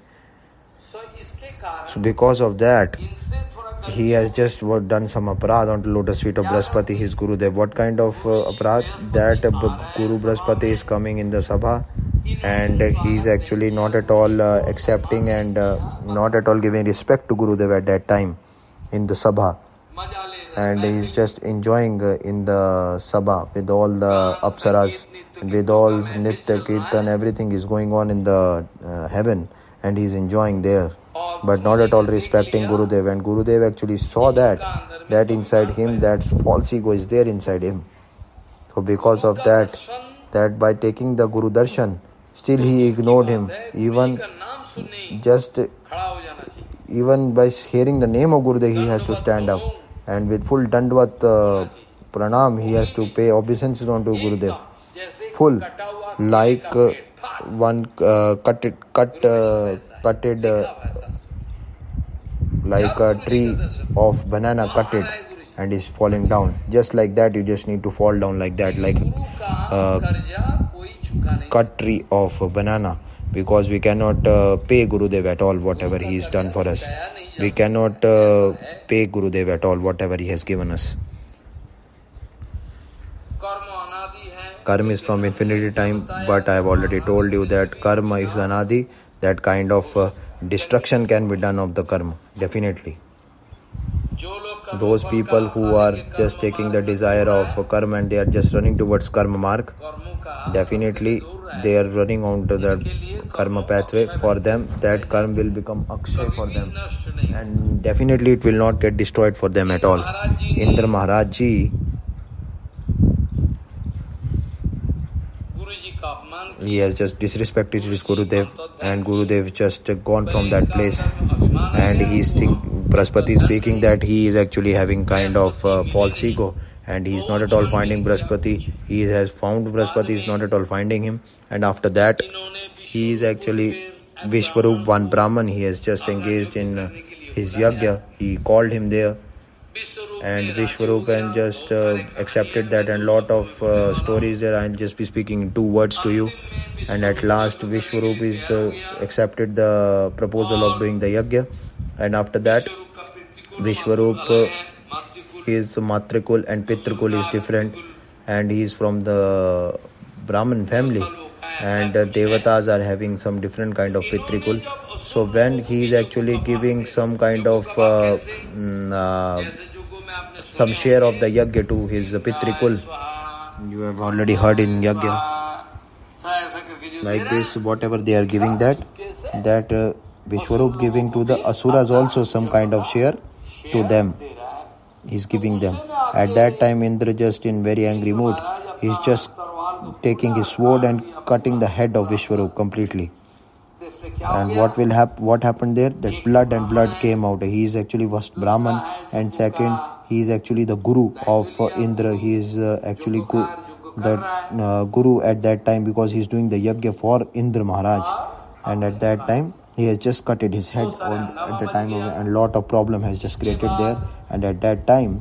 So because of that, he has just done some aparad on the lotus feet of Brahaspati, his Gurudev. What kind of aparad? That Guru Brahaspati is coming in the Sabha, and he is actually not at all accepting and not at all giving respect to Gurudev at that time in the Sabha. And he is just enjoying in the Sabha with all the Apsaras, with all Nitya, Kirtan, everything is going on in the heaven, and he is enjoying there, but not at all respecting Gurudev. And Gurudev actually saw that inside him, that false ego is there inside him. So because of that by taking the Guru Darshan, still he ignored him. Even by hearing the name of Gurudev, he has to stand up, and with full Dandvat Pranam, he has to pay obeisances onto Gurudev. Full, like one cutted like a tree of banana cutted and is falling down. Just like that, you just need to fall down like that, like a cut tree of a banana. Because we cannot pay Gurudev at all whatever he has done for us. We cannot pay Gurudev at all whatever he has given us. Karma is from infinity time, but I have already told you that karma is anadi. That kind of destruction can be done of the karma, definitely. Those people who are just taking the desire of karma and they are just running towards karma mark, definitely they are running onto the karma pathway. For them, that karma will become akshay for them, and definitely it will not get destroyed for them at all. Indra Maharaj ji, he has just disrespected his Gurudev, and Gurudev just gone from that place, and he is Brahaspati is speaking that he is actually having kind of false ego, and he is not at all finding Brahaspati. He has found Brahaspati, is not at all finding him, and after that he is actually Vishwarup, one Brahman. He has just engaged in his yagya. He called him there, and Vishwarup and just accepted that, and lot of stories there. I'll just be speaking in 2 words to you. And at last Vishwarup is accepted the proposal of doing the yagya, and after that Vishwarup his Matrikul and Pitrikul is different, and he is from the Brahmin family, and Devatas are having some different kind of Pitrikul. So when he is actually giving some kind of some share of the Yagya to his Pitrikul, you have already heard in Yagya, like this, whatever they are giving that Vishwarup giving to the Asuras also some kind of share to them. He's giving them. At that time, Indra just in very angry mood. He's just taking his sword and cutting the head of Vishwarup completely. And what happened there? That blood and blood came out. He is actually first Brahman, and second, he is actually the guru of Indra. He is actually the guru at that time, because he is doing the yagya for Indra Maharaj. And at that time, he has just cutted his head at the time of, and lot of problem has just created there. And at that time,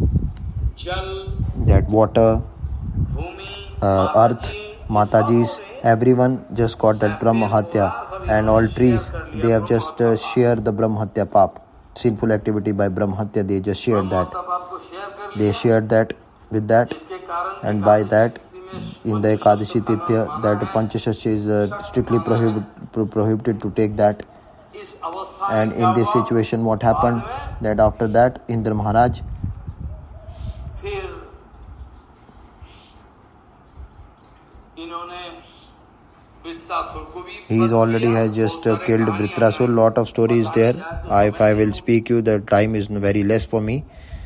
that water, earth, Matajis, everyone just got that Brahma Hatya, and all trees, they have just shared the Brahma Hatya pap, sinful activity by Brahma Hatya, they just shared that. They shared that with that, and by that, in the Ekadashi Tithya, that Panchashasya is strictly prohibited to take that. And in this situation, what happened? That after that, Indra Maharaj, he is already has just killed Vritrasur. Lot of stories there. If I will speak you, the time is very less for me.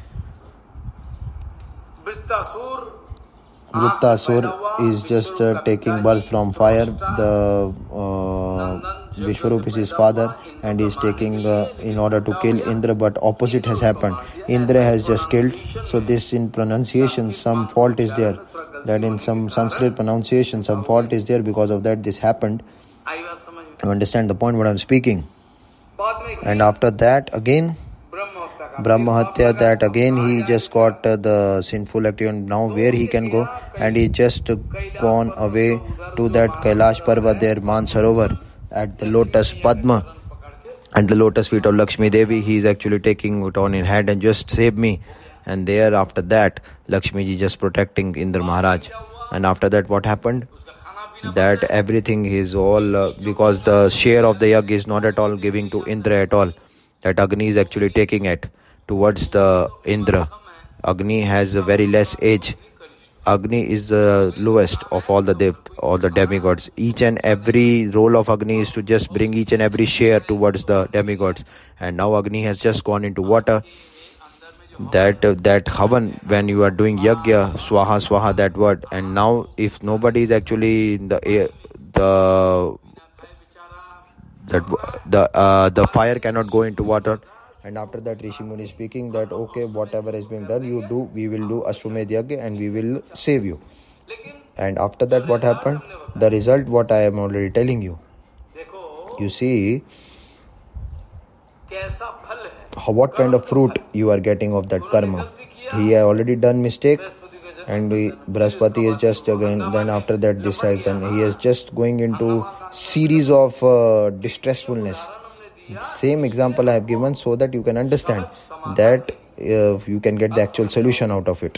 Vritrasur is just taking birth from fire. The Vishwarup is his father, and he is taking in order to kill Indra, but opposite has happened. Indra has just killed. So this in pronunciation, some fault is there. That in some Sanskrit pronunciation, some fault is there. Because of that, this happened. You understand the point what I am speaking? And after that, again, Brahma Hatya, that again he just got the sinful activity, and now where he can go, and he just gone away to that Kailash Parvat there, Mansarovar, at the lotus Padma, and the lotus feet of Lakshmi Devi. He is actually taking it on in hand and just save me. And there after that, Lakshmi ji just protecting Indra Maharaj. And after that, what happened? That everything is all because the share of the yag is not at all giving to Indra at all. That Agni is actually taking it towards the Indra. Agni has a very less age. Agni is the lowest of all the demigods. Each and every role of Agni is to just bring each and every share towards the demigods. And now Agni has just gone into water. That Havan, when you are doing Yagya, Swaha, that word. And now if nobody is actually in the air, the fire cannot go into water. And after that, Rishi Muni is speaking that okay, whatever has been done, you do, we will do Ashwamedh Yagya and we will save you. And after that, what happened? The result, what I am already telling you. You see, what kind of fruit you are getting of that karma. He has already done mistake, and Brahaspati is just again, then after that decides, then he is just going into series of distressfulness. Same example I have given so that you can understand that you can get the actual solution out of it.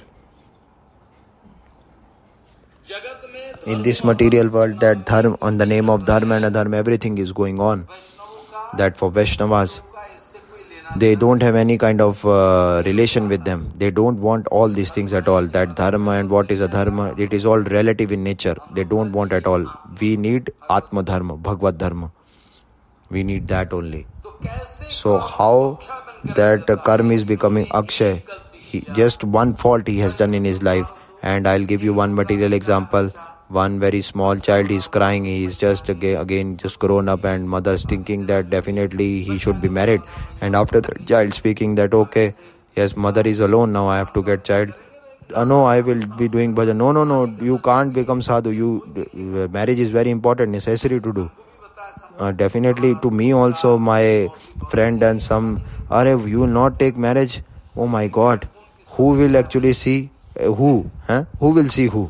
In this material world, that dharma, on the name of dharma and adharma, everything is going on. That for Vaishnavas, they don't have any kind of relation with them. They don't want all these things at all. That dharma and what is adharma, it is all relative in nature. They don't want at all. We need Atma Dharma, Bhagavad Dharma. We need that only. So how that karma is becoming Akshay? Just one fault he has done in his life. And I'll give you one material example. One very small child is crying. He is just again just grown up, and mother's thinking that definitely he should be married. And after the child speaking that okay, yes, mother is alone now, I have to get child. No, I will be doing bhajan. No, you can't become sadhu. Marriage is very important, necessary to do. Definitely to me also, my friend and some, you will not take marriage. Oh my God, who will actually see who? Who will see who?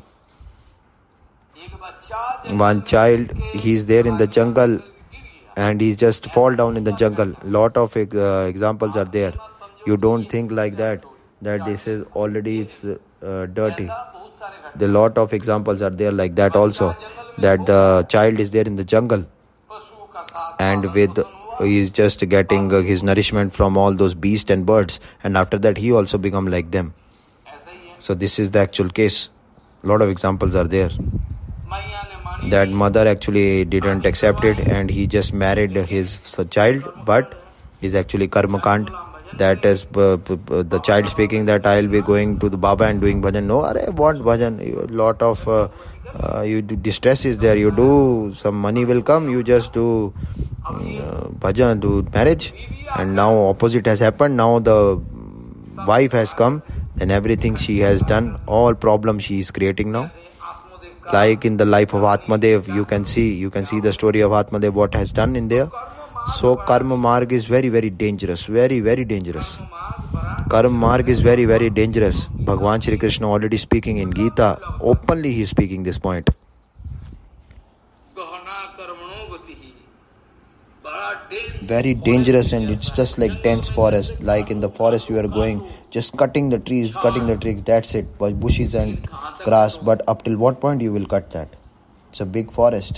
One child, he is there in the jungle and he just fall down in the jungle. Lot of examples are there. You don't think like that that this is already it's dirty. The lot of examples are there like that also, that the child is there in the jungle and he is just getting his nourishment from all those beasts and birds, and after that he also become like them. So this is the actual case. A lot of examples are there. That mother actually didn't accept it and he just married his child, but is actually karma kand. That is the child speaking that I'll be going to the Baba and doing bhajan. No, what bhajan? A lot of you do, distress is there. You do, some money will come. You just do bhajan, do marriage, and now opposite has happened. Now the wife has come, then everything she has done, all problems she is creating now. Like in the life of Atmadev, you can see the story of Atmadev, what has done in there. So karma marg is very, very dangerous, very, very dangerous. Karma marg is very, very dangerous. Bhagwan Shri Krishna already speaking in Gita, openly he is speaking this point. Very dangerous, and it's just like dense forest. Like in the forest you are going, just cutting the trees, that's it. Bushes and grass, but up till what point you will cut that? It's a big forest.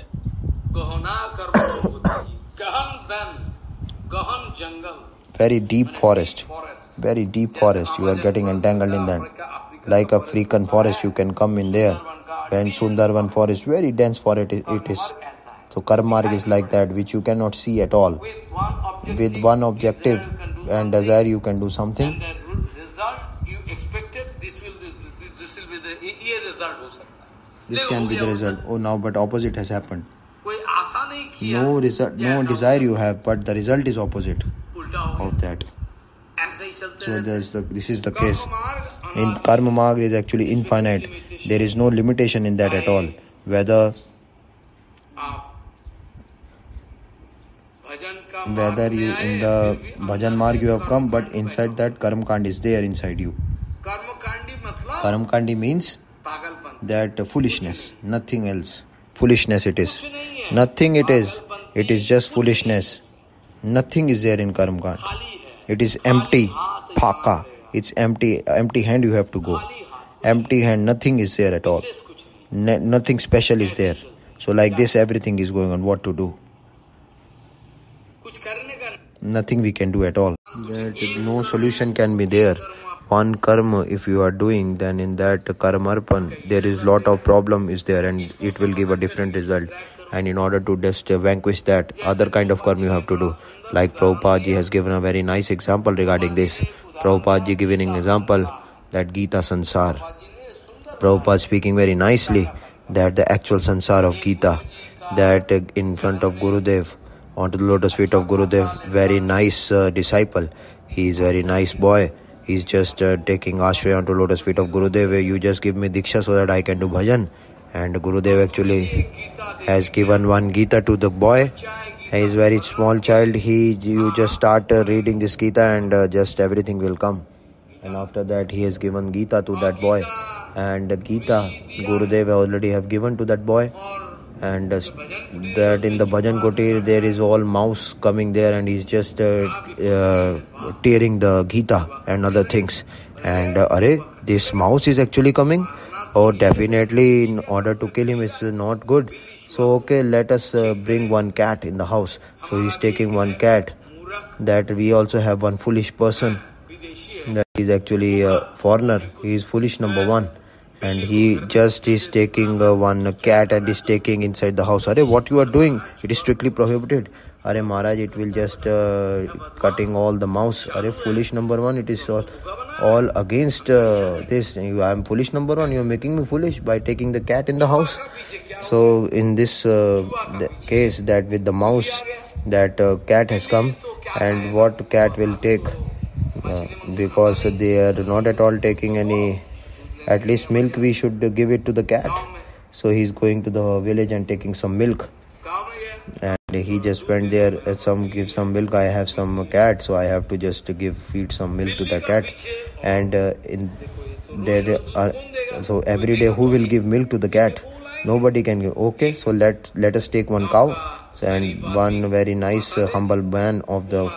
Very deep forest. Very deep forest. You are getting entangled in that. Like a freaking forest, you can come in there. And Sundarban forest, very dense forest it is. So karma marg is like that, which you cannot see at all. With one objective and desire, you can do something. And the result you expected, this will be the result. This can be the result. Oh, now but opposite has happened. No No result, no desire you have, but the result is opposite of that. So this is the case. In karma marg is actually infinite. There is no limitation in that at all. Whether you in the bhajan marg you have come, but inside that karma kand is there inside you. Karma kandi means that foolishness, nothing else. Foolishness it is. Nothing it is. It is just foolishness. Nothing is there in karma kand. It is empty. Phaka. It's empty. Empty hand you have to go. Empty hand. Nothing is there at all. Nothing special is there. So like this everything is going on. What to do? Nothing we can do at all. That no solution can be there. One karma if you are doing, then in that karmarpan there is lot of problem is there, and it will give a different result. And in order to just vanquish that, other kind of karma you have to do. Like Prabhupada ji has given a very nice example regarding this. Prabhupada ji giving an example that Gita Sansar. Prabhupada speaking very nicely that the actual Sansar of Gita, that in front of Gurudev, onto the lotus feet of Gurudev, very nice disciple. He is very nice boy. He's just taking ashray onto lotus feet of Gurudev. You just give me diksha so that I can do bhajan. And Gurudev actually has given one Gita to the boy. He is very small child. You just start reading this Gita and just everything will come. And after that he has given Gita to that boy. And Gita Gurudev already have given to that boy. And that in the bhajan kutir there is all mouse coming there, and he's just tearing the Gita and other things. And this mouse is actually coming. Oh, definitely in order to kill him is not good. So okay, let us bring one cat in the house. So he's taking one cat. That we also have one foolish person. That is actually a foreigner. He is foolish number one. And he just is taking one cat and is taking inside the house. What you are doing? It is strictly prohibited. Maharaj, it will just cutting all the mouse. Foolish number one. It is all against this. I am foolish number one. You are making me foolish by taking the cat in the house. So in this case, that with the mouse, that cat has come, and what cat will take? Because they are not at all taking any. At least milk we should give it to the cat. So he's going to the village and taking some milk. And he just went there, give some milk. I have some cat, so I have to just feed some milk to the cat. And so every day who will give milk to the cat? Nobody can give. Okay, so let us take one cow. And one very nice humble man of the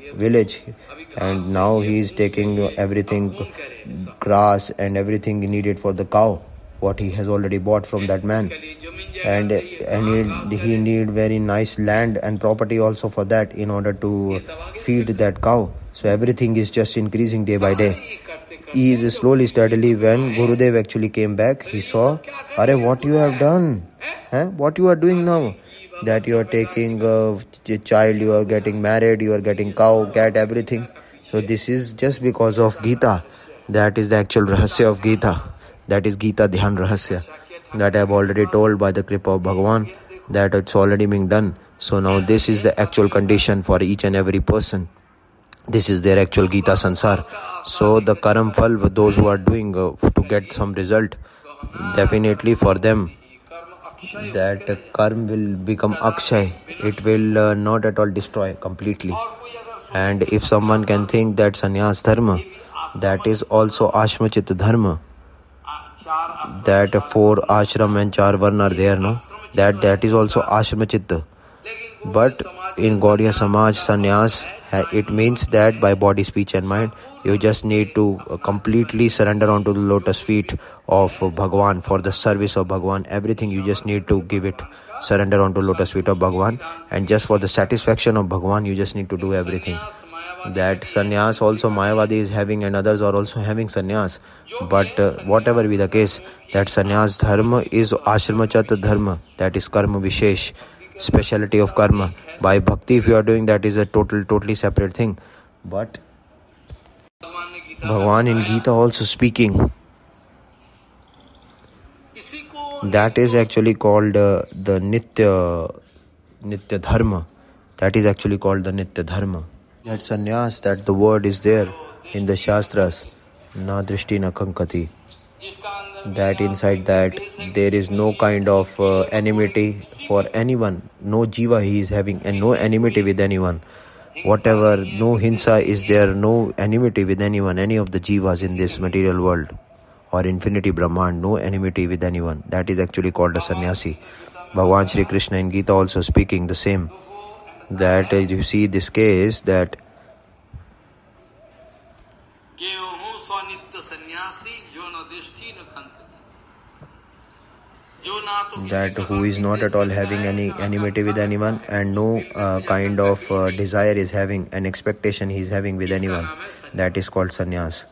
village, and now he is taking everything, grass and everything needed for the cow, what he has already bought from that man, and he need very nice land and property also for that in order to feed that cow. So everything is just increasing day by day. He is slowly, steadily. When Gurudev actually came back, he saw, "Arey, what you have done? What you are doing now? That you are taking a child, you are getting married, you are getting cow, cat, everything." So this is just because of Gita. That is the actual rahasya of Gita. That is Gita Dhyan Rahasya. That I have already told by the kripa of Bhagavan, that it's already being done. So now this is the actual condition for each and every person. This is their actual Gita Sansar. So the karam phal, those who are doing to get some result, definitely for them, that karma will become akshay. It will not at all destroy completely. And if someone can think that sannyas dharma, that is also ashramachit dharma, that 4 ashram and 4 varna are there, no? That is also ashramachit. But in Gaudiya Samaj, sannyas, it means that by body, speech and mind, you just need to completely surrender onto the lotus feet of Bhagavan for the service of Bhagavan. Everything you just need to give it, surrender onto lotus feet of Bhagavan, and just for the satisfaction of Bhagavan, you just need to do everything. That sannyas also Mayavadi is having, and others are also having sannyas. But whatever be the case, that sannyas dharma is ashramachat dharma, that is karma vishesh, speciality of karma. By bhakti, if you are doing, that is a totally separate thing. But Bhagavan in Gita also speaking, that is actually called the Nitya Dharma. That is actually called the Nitya Dharma. That sannyas, that the word is there in the Shastras, na drishti na kankati. That inside that there is no kind of enmity for anyone. No jiva he is having, and no enmity with anyone. Whatever, no hinsa is there, no enmity with anyone, any of the jivas in this material world or infinity Brahman, no enmity with anyone. That is actually called a sannyasi. Bhagavan Shri Krishna in Gita also speaking the same. That you see this case, that who is not at all having any enmity with anyone, and no kind of desire is having, an expectation he is having with anyone, that is called sannyas.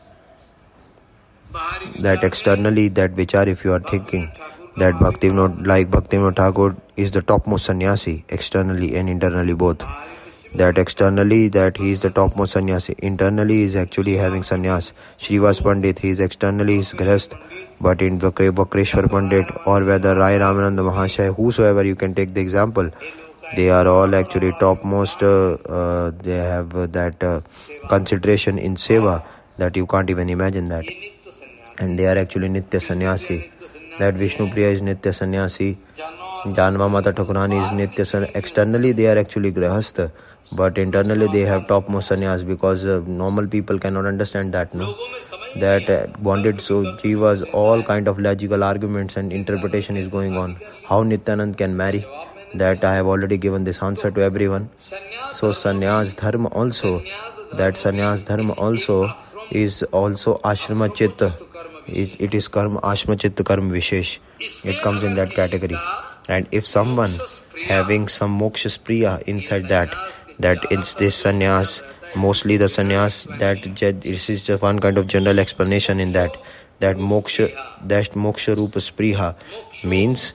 That externally, that vichar, if you are thinking that Bhaktivinoda Thakur is the topmost sannyasi, externally and internally both. That externally, that he is the topmost sannyasi, internally he is actually having sannyas. Srivas Pandit, he is externally his grahast, but in Vakreshwar Pandit or whether Rai Ramananda Mahashaya, whosoever you can take the example, they are all actually topmost. They have that consideration in seva that you can't even imagine that. And they are actually Nitya Sannyasi. That Vishnu Priya is Nitya Sannyasi. Janma Mata Thakurani is Nitya Sannyasi. Externally they are actually grahastha, but internally they have topmost sannyas, because normal people cannot understand that, no? That bonded so jivas, all kind of logical arguments and interpretation is going on. How Nityanand can marry? That I have already given this answer to everyone. So sannyas dharma also, that sannyas dharma also is also ashrama chitta. It is karma, ashrama chitta karma vishesh. It comes in that category. And if someone having some moksha spriya inside that it's this sannyas, mostly the sannyas, that this is just one kind of general explanation in that moksha rupa spriya means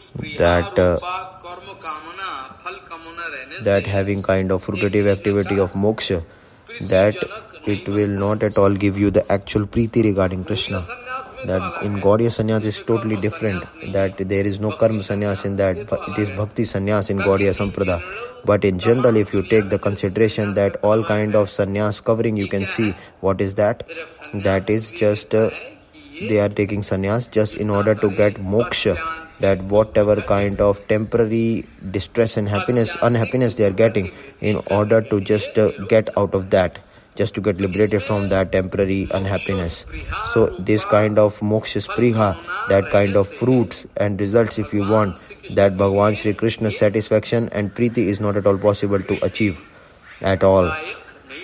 that having kind of fruitive activity of moksha, that it will not at all give you the actual preeti regarding Krishna. That in Gaudiya Sannyas is totally different. That there is no karma sannyas in that, but it is bhakti sannyas in Gaudiya Samprada. But in general, if you take the consideration that all kind of sannyas covering, you can see what is that. That is just they are taking sannyas just in order to get moksha. That whatever kind of temporary distress and unhappiness they are getting, in order to just get out of that, just to get liberated from that temporary unhappiness. So this kind of moksha spriha, that kind of fruits and results, if you want, that Bhagavan Shri Krishna's satisfaction and preeti is not at all possible to achieve at all.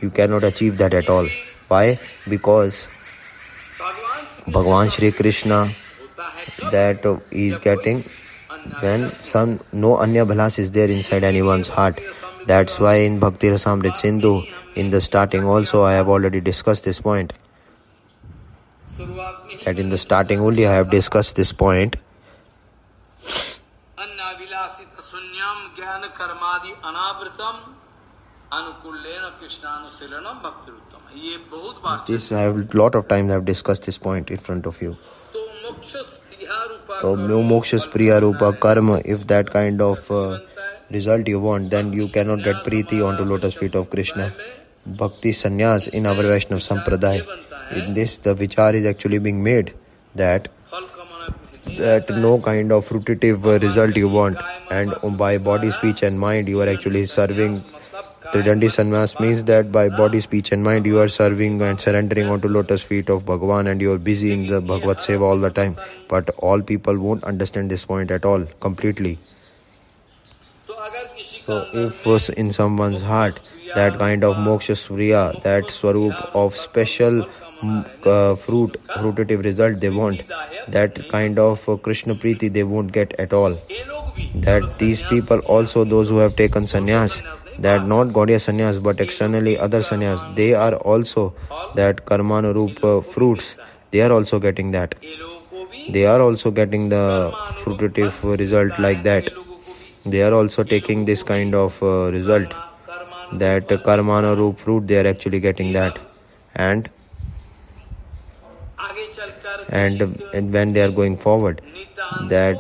You cannot achieve that at all. Why? Because Bhagavan Shri Krishna, that is getting when no anya bhalas is there inside anyone's heart. That's why in Bhakti Rasamrit Sindhu, in the starting also, I have already discussed this point. That in the starting only I have discussed this point. This I have lot of times I have discussed this point in front of you. So mokshas priya rupa karma, if that kind of result you want, then you cannot get preeti onto lotus feet of Krishna. Bhakti sannyas in our Vaishnav Sampradaya, in this the vichar is actually being made that no kind of fruitive result you want, and by body, speech and mind you are actually serving. Tridandi sannyas means that by body, speech and mind you are serving and surrendering onto lotus feet of Bhagavan, and you are busy in the Bhagavad Seva all the time. But all people won't understand this point at all, completely. So if in someone's heart that kind of moksha surya, that swarup of special fruitative result they want, that kind of Krishna Preeti they won't get at all. That these people also, those who have taken sannyas, that not Gaudiya sannyas but externally other sannyas, they are also that karmanurup fruits, they are also getting that. They are also getting the fruitative result like that. They are also taking this kind of result, that karmanurup fruit, they are actually getting that. And when they are going forward, that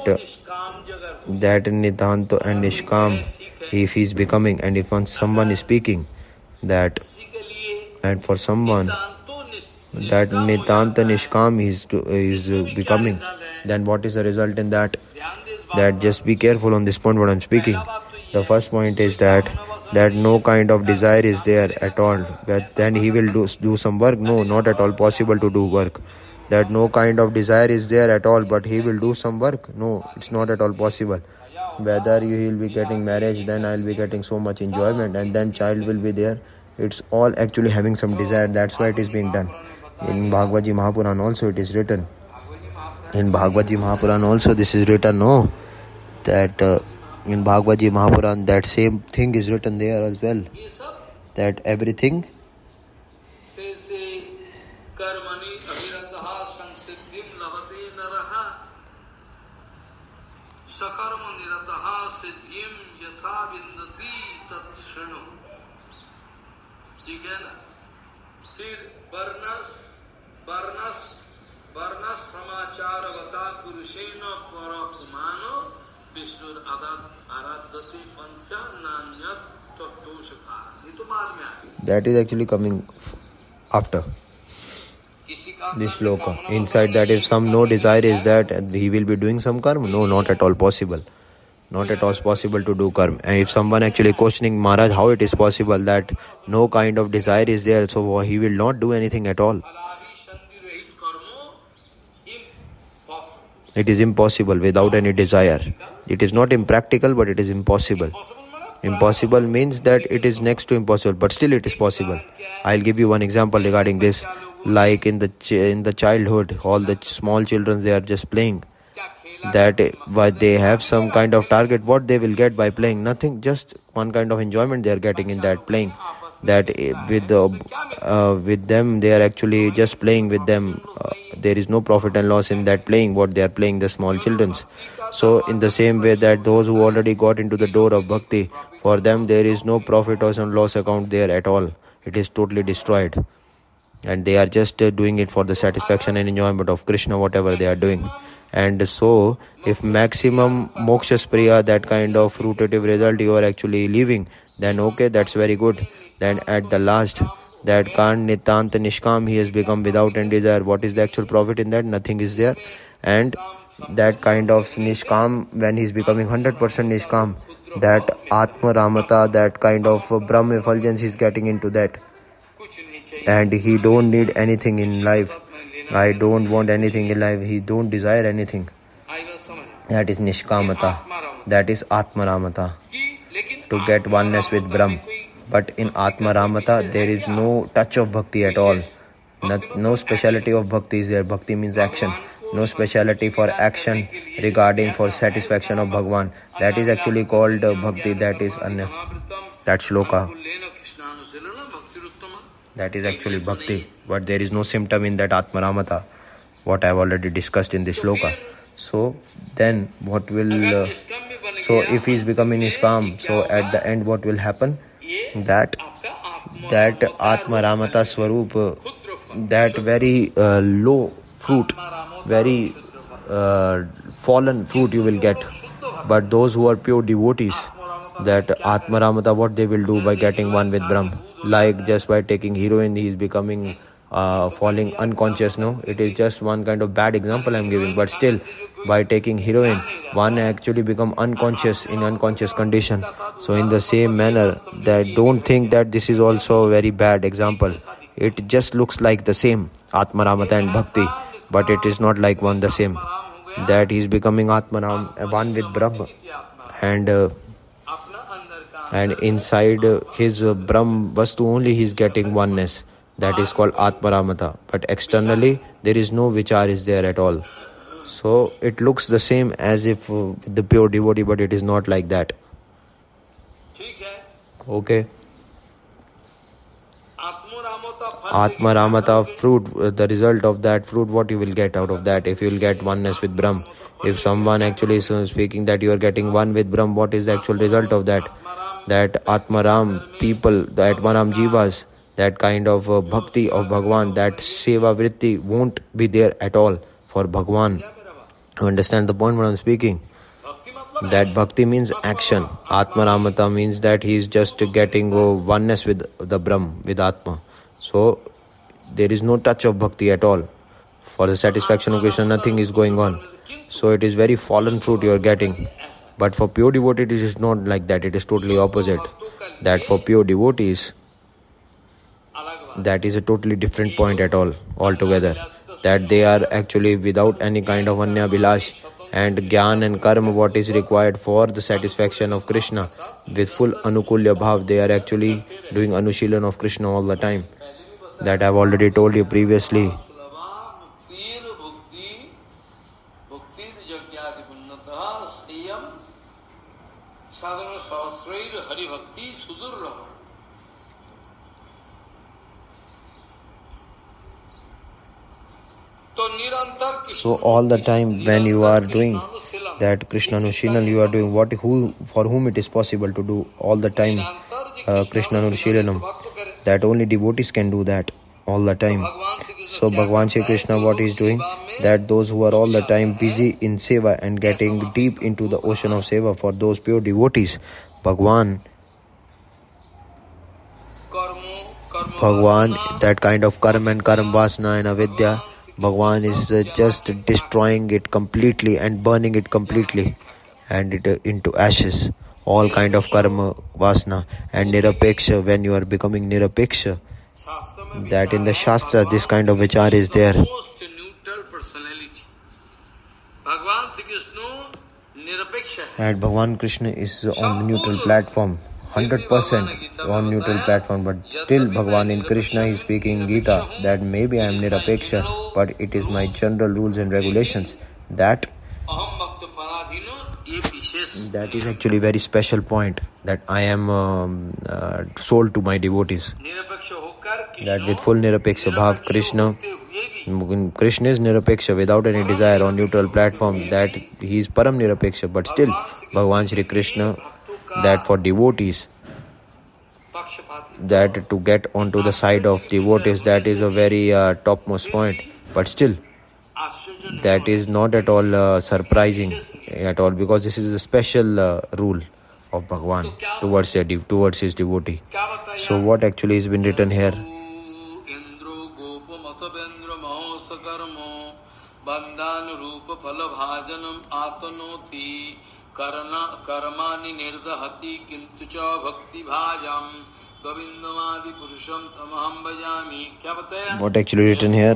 Nitanta and Nishkam, if he is becoming, and if someone is speaking that, and for someone that Nitanta Nishkam is becoming, then what is the result in that? That just be careful on this point what I am speaking. The first point is that no kind of desire is there at all. But then he will do some work. No, not at all possible to do work. That no kind of desire is there at all, but he will do some work. No, it's not at all possible. Whether he will be getting marriage, then I will be getting so much enjoyment, and then child will be there. It's all actually having some desire. That's why it is being done. In Bhagavad Ji Mahapuran also it is written. In Bhagavad Ji Mahapuran also this is written, no? That in Bhagavad Ji Mahapuran that same thing is written there as well. That everything that is actually coming after this shloka. Inside that, if some no desire is that he will be doing some karma, no, not at all possible. Not at all possible to do karma. And if someone actually questioning Maharaj how it is possible that no kind of desire is there, so he will not do anything at all. It is impossible without any desire. It is not impractical, but it is impossible. Impossible means that it is next to impossible, but still it is possible. I'll give you one example regarding this. Like in the childhood, all the small children, they are just playing. That but they have some kind of target, what they will get by playing? Nothing, just one kind of enjoyment they are getting in that playing. That with them, they are actually just playing with them. There is no profit and loss in that playing, what they are playing, the small children's. So in the same way that those who already got into the door of bhakti, for them there is no profit or loss account there at all. It is totally destroyed. And they are just doing it for the satisfaction and enjoyment of Krishna, whatever they are doing. And so, if maximum moksha priya, that kind of fruitative result you are actually leaving, then okay, that's very good. Then at the last, that Kan Nitanta Nishkam, he has become without any desire. What is the actual profit in that? Nothing is there. And that kind of Nishkam, when he is becoming 100% Nishkam, that Atma Ramata, that kind of Brahma effulgence he is getting into that. And he don't need anything in life. I don't want anything in life. He don't desire anything. That is Nishkamata. That is Atma Ramata. To get oneness with Brahm. But in Atma Ramata, there is no touch of bhakti at all. No speciality of bhakti is there. Bhakti means action. No speciality for action regarding for satisfaction of Bhagwan. That is actually called bhakti. That is that shloka. That is actually bhakti. But there is no symptom in that Atma Ramata, what I have already discussed in this shloka. So then what will... so if he is becoming Niskam, so at the end what will happen? That Atma Ramata Swarup, that very low fruit, very fallen fruit you will get. But those who are pure devotees, that Atma Ramata, what they will do by getting one with Brahm? Like just by taking heroin, he is becoming falling unconscious. No, it is just one kind of bad example I am giving. But still, by taking heroin, one actually become unconscious in unconscious condition. So in the same manner, that don't think that this is also a very bad example. It just looks like the same, Atma Ramata and Bhakti, but it is not like one the same. That he is becoming Atmanam, one with Brahma, and inside his Brahm Vastu only he is getting oneness. That is called Atma Ramata. But externally, there is no vichar is there at all. So it looks the same as if the pure devotee, but it is not like that. Okay. Atma Ramata fruit, the result of that fruit, what you will get out of that if you will get oneness with Brahm. If someone actually is speaking that you are getting one with Brahm, what is the actual result of that? That Atma Ram people, the Atma Ram Jivas, that kind of bhakti of Bhagwan, that seva vritti won't be there at all for Bhagwan. You understand the point what I am speaking? That bhakti means action. Atma Ramata means that he is just getting oneness with the Brahm, with Atma. So there is no touch of bhakti at all. For the satisfaction of Krishna, nothing is going on. So it is very fallen fruit you are getting. But for pure devotees, it is not like that. It is totally opposite. That for pure devotees, that is a totally different point at all, altogether. That they are actually without any kind of anya bilash and gyan and karma, what is required for the satisfaction of Krishna. With full anukulya bhav, they are actually doing anushilan of Krishna all the time. That I have already told you previously. So all the time when you are doing that Krishna Anushilan, you are doing for whom it is possible to do all the time Krishna Anushilanam. That only devotees can do that all the time. So Bhagwan Shri Krishna, what he is doing? That those who are all the time busy in seva and getting deep into the ocean of seva, for those pure devotees, Bhagwan, that kind of karma and karma vasana and avidya, Bhagwan is just destroying it completely and burning it completely and it into ashes. All kind of karma, vasana and nirapeksha. When you are becoming nirapeksha, that in the Shastra this kind of vichar is there. And Bhagwan Krishna is on the neutral platform, 100% on neutral platform, but still Bhagwan in Krishna is speaking in Gita that maybe I am nirapeksha, but it is my general rules and regulations. That is actually very special point, that I am sold to my devotees. That with full nirapeksha bhav, Krishna is nirapeksha without any desire on neutral platform, that he is param nirapeksha, but still Bhagwan Shri Krishna, that for devotees, that to get onto the side of devotees, that is a very topmost point, but still that is not at all surprising at all, because this is a special rule of Bhagwan towards his devotee. So what actually has been written here? What actually written here?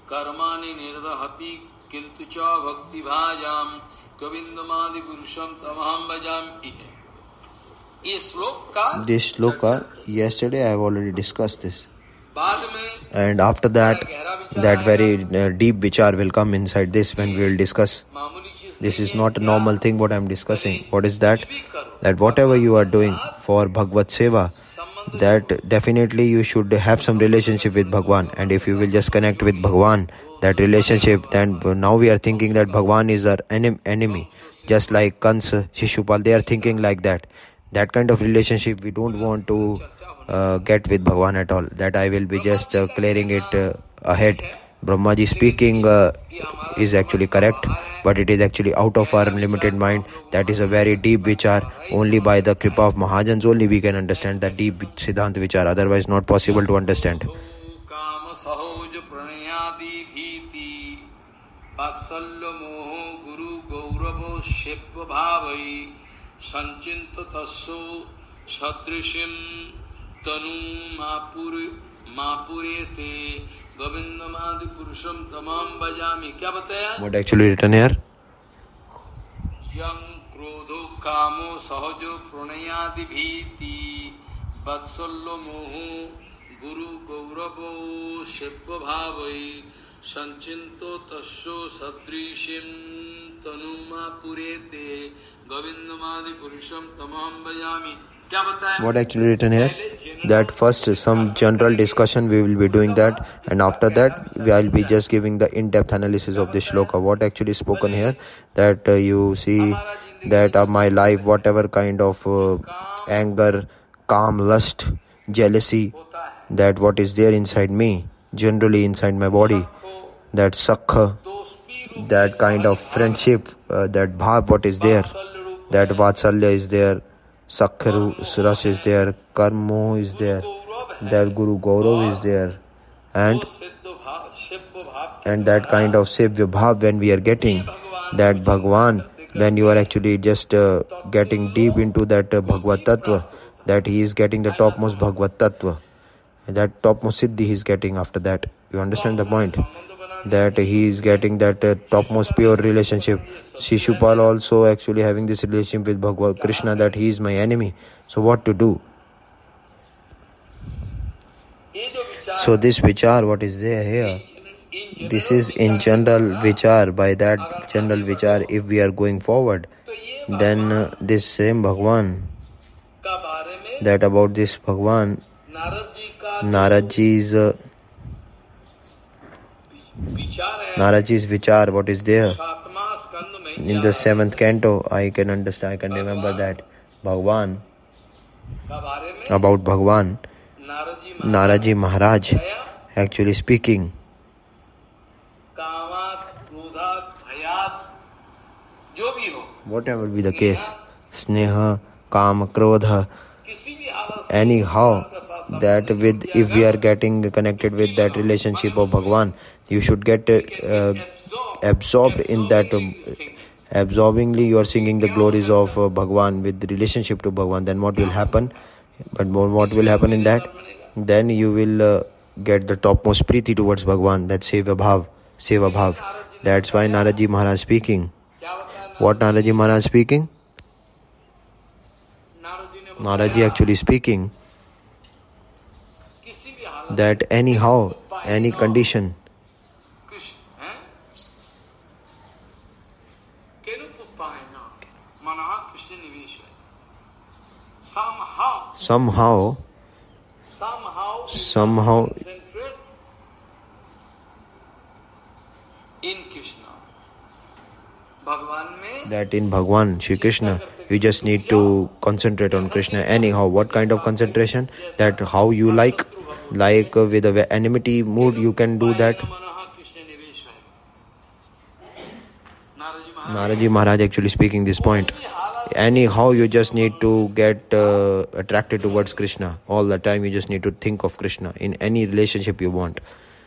कर्माणि निर्दहति किंतु च भक्ति भाजाम गोविंदमादि पुरुषम तमहम भजामि. ये श्लोक का this shloka yesterday I have already discussed this, and after that very deep vichar will come inside this when we will discuss. This is not a normal thing what I am discussing. What is that? That whatever you are doing for Bhagavad Seva, that definitely you should have some relationship with Bhagwan. And if you will just connect with Bhagwan, that relationship, then now we are thinking that Bhagwan is our enemy. Just like Kansa, Shishupal, they are thinking like that. That kind of relationship we don't want to get with Bhagwan at all. That I will be just clearing it ahead. Brahmaji speaking is actually correct, but it is actually out of our limited mind. That is a very deep vichar. Only by the kripa of Mahajans only we can understand that deep Siddhanta vichar. Otherwise not possible to understand. What actually written here? Yang krodho kamo sahajo pranayadi bhiti vatsallo moho guru gauravo shebha bhavai sanchinto tasyo sadrishim tanuma purete govindamadi purusham tamaham bhajami. What actually written here? That first some general discussion we will be doing that, and after that we will be just giving the in-depth analysis of this shloka. What actually spoken here? That you see that of my life, whatever kind of anger, calm, lust, jealousy, that what is there inside me, generally inside my body, that sakha, that kind of friendship, that bhav, what is there, that vatsalya is there, Sakharu Suras is there, Karmo is there, that Guru Gaurav is there, and that kind of Sevya Bhav when we are getting that Bhagwan, when you are actually just getting deep into that Bhagavad Tattva, that he is getting the topmost Bhagavad Tattva, that topmost Siddhi he is getting after that. You understand the point? That he is getting that topmost pure relationship. Shishupal also actually having this relationship with Bhagwan Krishna, that he is my enemy. So what to do? So this vichar, what is there here? This is in general vichar. By that general vichar, if we are going forward, then this same Bhagwan, that about this Bhagwan, Naradji's vichar, what is there? In the 7th canto, I can understand, I can remember that Bhagwan, about Bhagwan, Naradji Maharaj actually speaking. Whatever be the case, Sneha, Kama, Krodha, anyhow, that with if we are getting connected with that relationship of Bhagwan, you should get absorbed in that. Absorbingly you are singing the glories of Bhagwan with the relationship to Bhagwan. Then what will happen? But what will happen in that? Then you will get the topmost priti towards Bhagwan, that Seva Bhav. That's why Naradji Maharaj speaking. What Naradji Maharaj speaking? Naradji actually speaking that anyhow, any condition, somehow in Krishna, that in Bhagwan, Shri Krishna, you just need to concentrate on Krishna. Anyhow, what kind of concentration? That how you like with a enmity mood, you can do that. Naradji Maharaj actually speaking this point. Anyhow, you just need to get attracted towards Krishna. All the time you just need to think of Krishna in any relationship you want.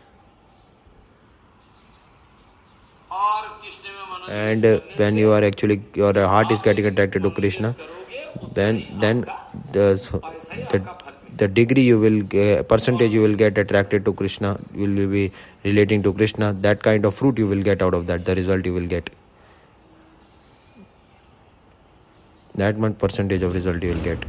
And when you are actually, your heart is getting attracted to Krishna, then the the degree you will get, percentage you will get attracted to Krishna, will be relating to Krishna, that kind of fruit you will get out of that, the result you will get. That much percentage of result you will get.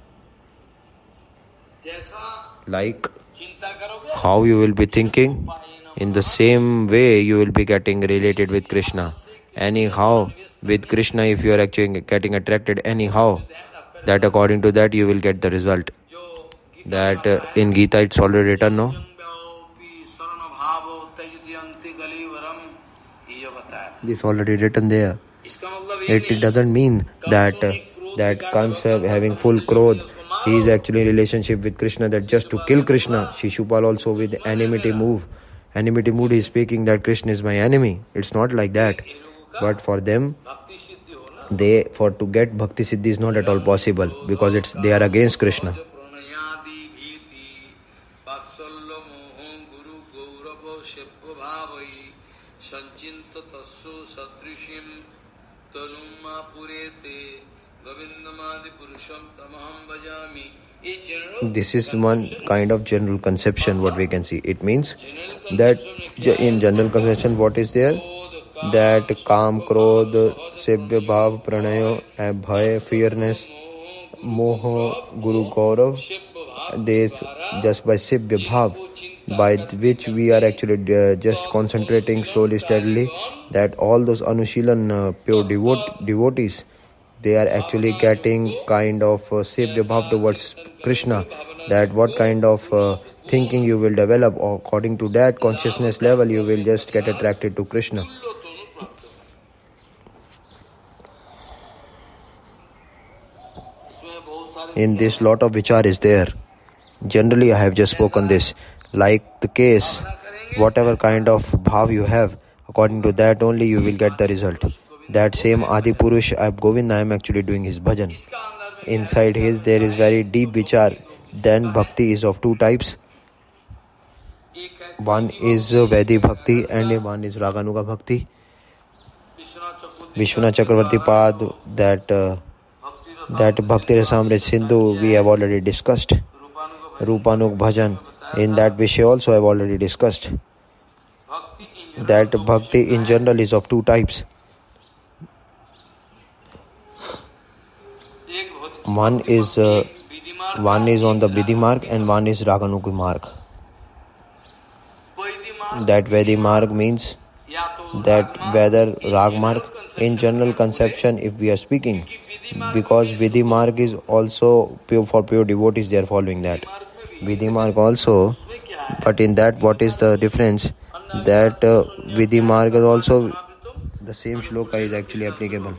Like how you will be thinking, in the same way you will be getting related with Krishna. Anyhow, with Krishna, if you are actually getting attracted anyhow, that according to that you will get the result. That in Gita it's already written, no? This already written there. It doesn't mean that that Kansa having full Krodh, he is actually in relationship with Krishna, that just to kill Krishna. Shishupal also with enmity mood he is speaking that Krishna is my enemy. It's not like that. But for them, to get Bhakti Siddhi is not at all possible, because they are against Krishna. This is one kind of general conception what we can see. It means that in general conception what is there? That Kam, Krodh, Sebya Bhav, Pranayo, Bhay, fearness, Moho, Guru Gaurav, this just by Sebya Bhav, by which we are actually just concentrating slowly, steadily, that all those Anushilan pure devotees, they are actually getting kind of Sebya Bhav towards Krishna, that what kind of thinking you will develop, according to that consciousness level you will just get attracted to Krishna. In this lot of vichar is there. Generally I have just spoken this. Like the case, whatever kind of bhav you have, according to that only you will get the result. That same Adi Purush Govinda, I am actually doing his bhajan. Inside his there is very deep vichar. Then bhakti is of two types. One is Vaidhi Bhakti and one is Raganuga Bhakti. Vishwanath Chakravarti Pad, that Bhakti Rasamrit Sindhu we have already discussed. Rupanuk Bhajan, in that Vishay also I have already discussed. That Bhakti in general is of two types. One is on the Vidhi mark and one is Raganuga mark. That Vaidhi mark means that whether Rag mark, in general conception if we are speaking, because Vidhi mark is also pure for pure devotees, they are following that. Vidhi mark also, but in that what is the difference? That Vidhi mark is also, the same shloka is actually applicable.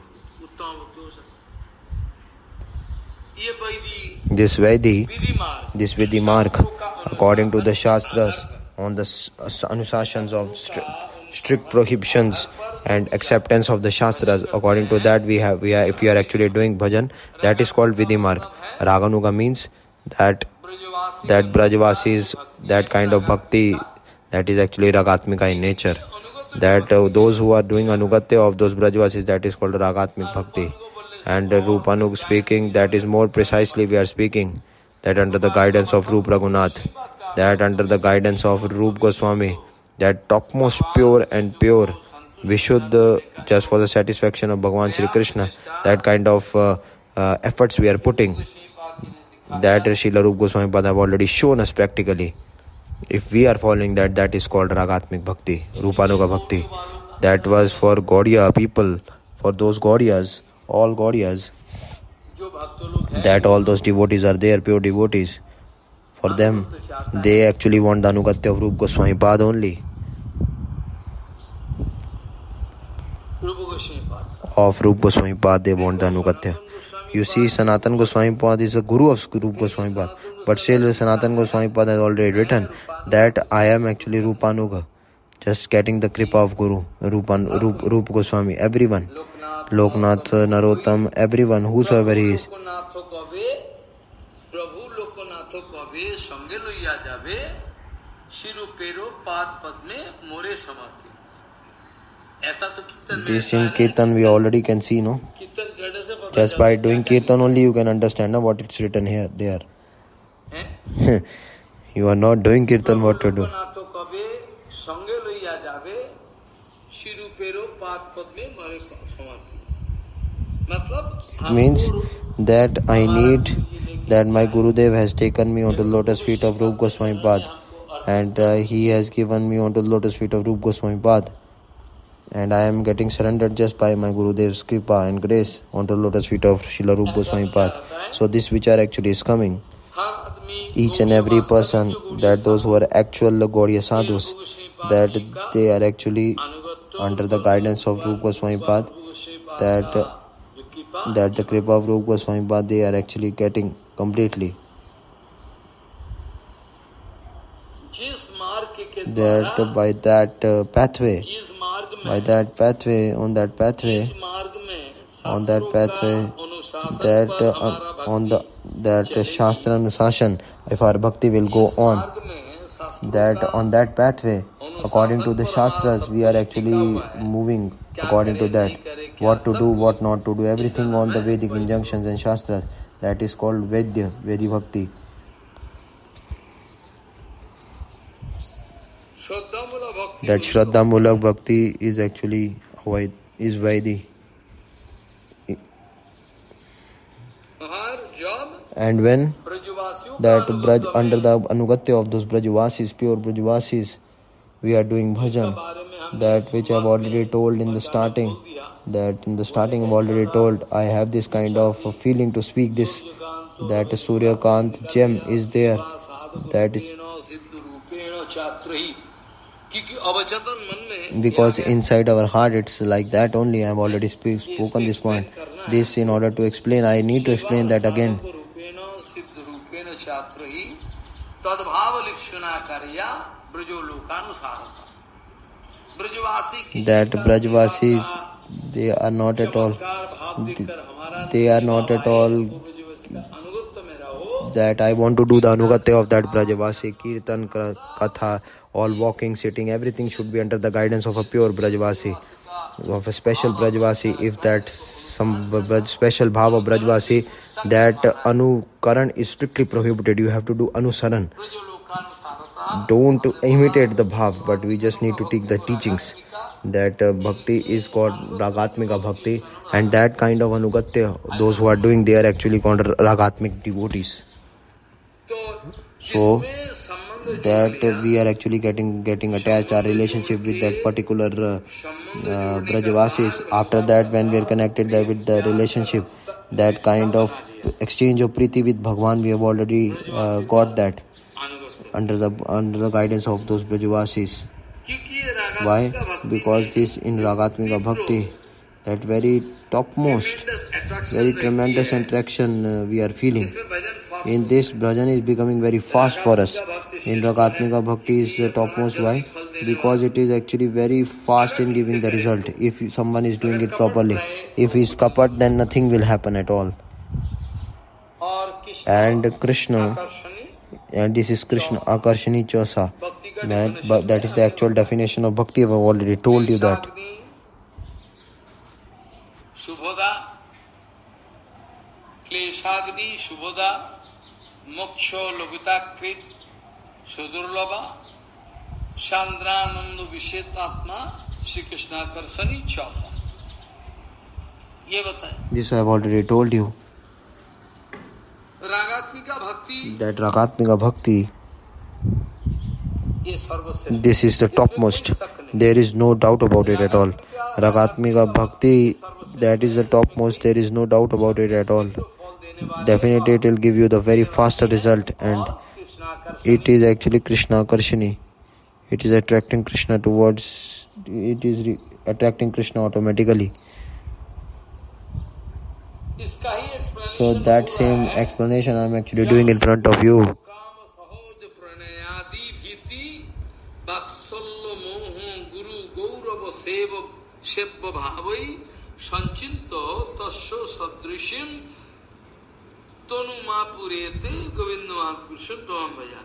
This Vidhi mark, according to the Shastras, on the Anusashans of strict prohibitions and acceptance of the Shastras, according to that we have if we are actually doing bhajan, that is called Vidhi marg. Raganuga means that Brajvasis, that kind of bhakti, that is actually Ragatmika in nature. That those who are doing Anugatya of those Brajvasis, that is called Ragatmik bhakti. And Rupanuk speaking, that is more precisely we are speaking, that under the guidance of Rup Raghunath, that under the guidance of Rup Goswami, that topmost pure and pure Vishuddha, just for the satisfaction of Bhagavan Sri Krishna, that kind of efforts we are putting, that Srila Rup Goswami Pada have already shown us practically. If we are following that, that is called Ragatmik Bhakti, Rupanuga Bhakti. That was for Gaudiya people, for those Gaudiyas, all Gaudiyas, that all those devotees are there, pure devotees. For them, they actually want the Anugatya of Rup Goswami Pad only. Of Rup Goswami Pad, they want the Anugatya. You see, Sanatan Goswami Pad is a guru of Rup Goswami Pad. But still, Sanatan Goswami Pad has already written that I am actually Rupanuga, just getting the kripa of Guru, Rup Goswami, everyone. Loknath, Narottam, everyone, whosoever he is. This in Kirtan we already can see, no? Just by doing Kirtan only you can understand what it's written here, there. हैं? You are not doing kirtan, what to do? ना तो कबे संगे लइया जावे शिरूपेरो पाद पद में मरे समाधि मतलब means that I need that my Gurudev has taken me onto the lotus feet of Rup Goswami Pad, and he has given me onto the lotus feet of Rup Goswami Pad, and I am getting surrendered just by my Gurudev's kripa and grace onto the lotus feet of Srila Rup Goswami Pad. So this vichar actually is coming. Each and every person, that those who are actual Gaudiya sadhus, that they are actually under the guidance of Rup Goswami Pad, that the kripa of Rup Goswami Pad they are actually getting completely. That by that pathway, that Shastra Anushasan, if our bhakti will go on, that on that pathway, according to the Shastras, we are actually moving according to that. What to do, what not to do, everything on the Vedic injunctions and Shastras. That is called Vedya, Vedi Bhakti. That Shraddha Mulak Bhakti is actually Vaidi. And when that Braj, under the Anugatya of those Brajvasis, pure Brajvasis, we are doing bhajan, that which I have already told in the starting, that in the starting I have already told, I have this kind of feeling to speak this, that Surya Kant gem is there, that is, because inside our heart it's like that only. I have already spoken this point. This in order to explain, I need to explain that again. That Brajvasis, they are not at all that I want to do the Anugatya of that Brajvasi, Kirtan, Katha, all walking, sitting, everything should be under the guidance of a pure Brajvasi, of a special Brajvasi. If that some special bhava Brajvasi, that Anukaran is strictly prohibited. You have to do Anusaran. Don't imitate the bhav, but we just need to take the teachings. That bhakti is called Ragatmika Bhakti, and that kind of Anugatya, those who are doing, they are actually called Ragatmik devotees. So that we are actually getting attached, our relationship with that particular Brajavasis. After that, when we are connected there with the relationship, that kind of exchange of priti with Bhagwan, we have already got that under the guidance of those Brajavasis. Why? Because this in Ragatmika Bhakti, that very topmost, very tremendous attraction we are feeling. In this, bhajan is becoming very fast for us. In Ragatmika Bhakti is the topmost. Why? Because it is actually very fast in giving the result. If someone is doing it properly. If he is kapat, then nothing will happen at all. And Krishna, and this is Krishna Akarshani Chosa. That is the actual definition of Bhakti. I have already told you that. Subhoda, Kleshagni, Subhoda, Moksho, Logita, Krit, Sudurlava, Chandranandu, Vishetatma, Shri Krishna Karsani, Chosa. This I have already told you. Ragatmika Bhakti. That Ragatmika Bhakti, this is the topmost. There is no doubt about it at all. Ragatmika Bhakti, that is the topmost. There is no doubt about it at all. Definitely it will give you the very fast result, and it is actually Krishna Karshani. It is attracting Krishna towards, it is attracting Krishna automatically. So that same explanation I am actually doing in front of you. Sanchinto tasho sadrishim tonu mapurete govinda mahapurusham toam bhajan.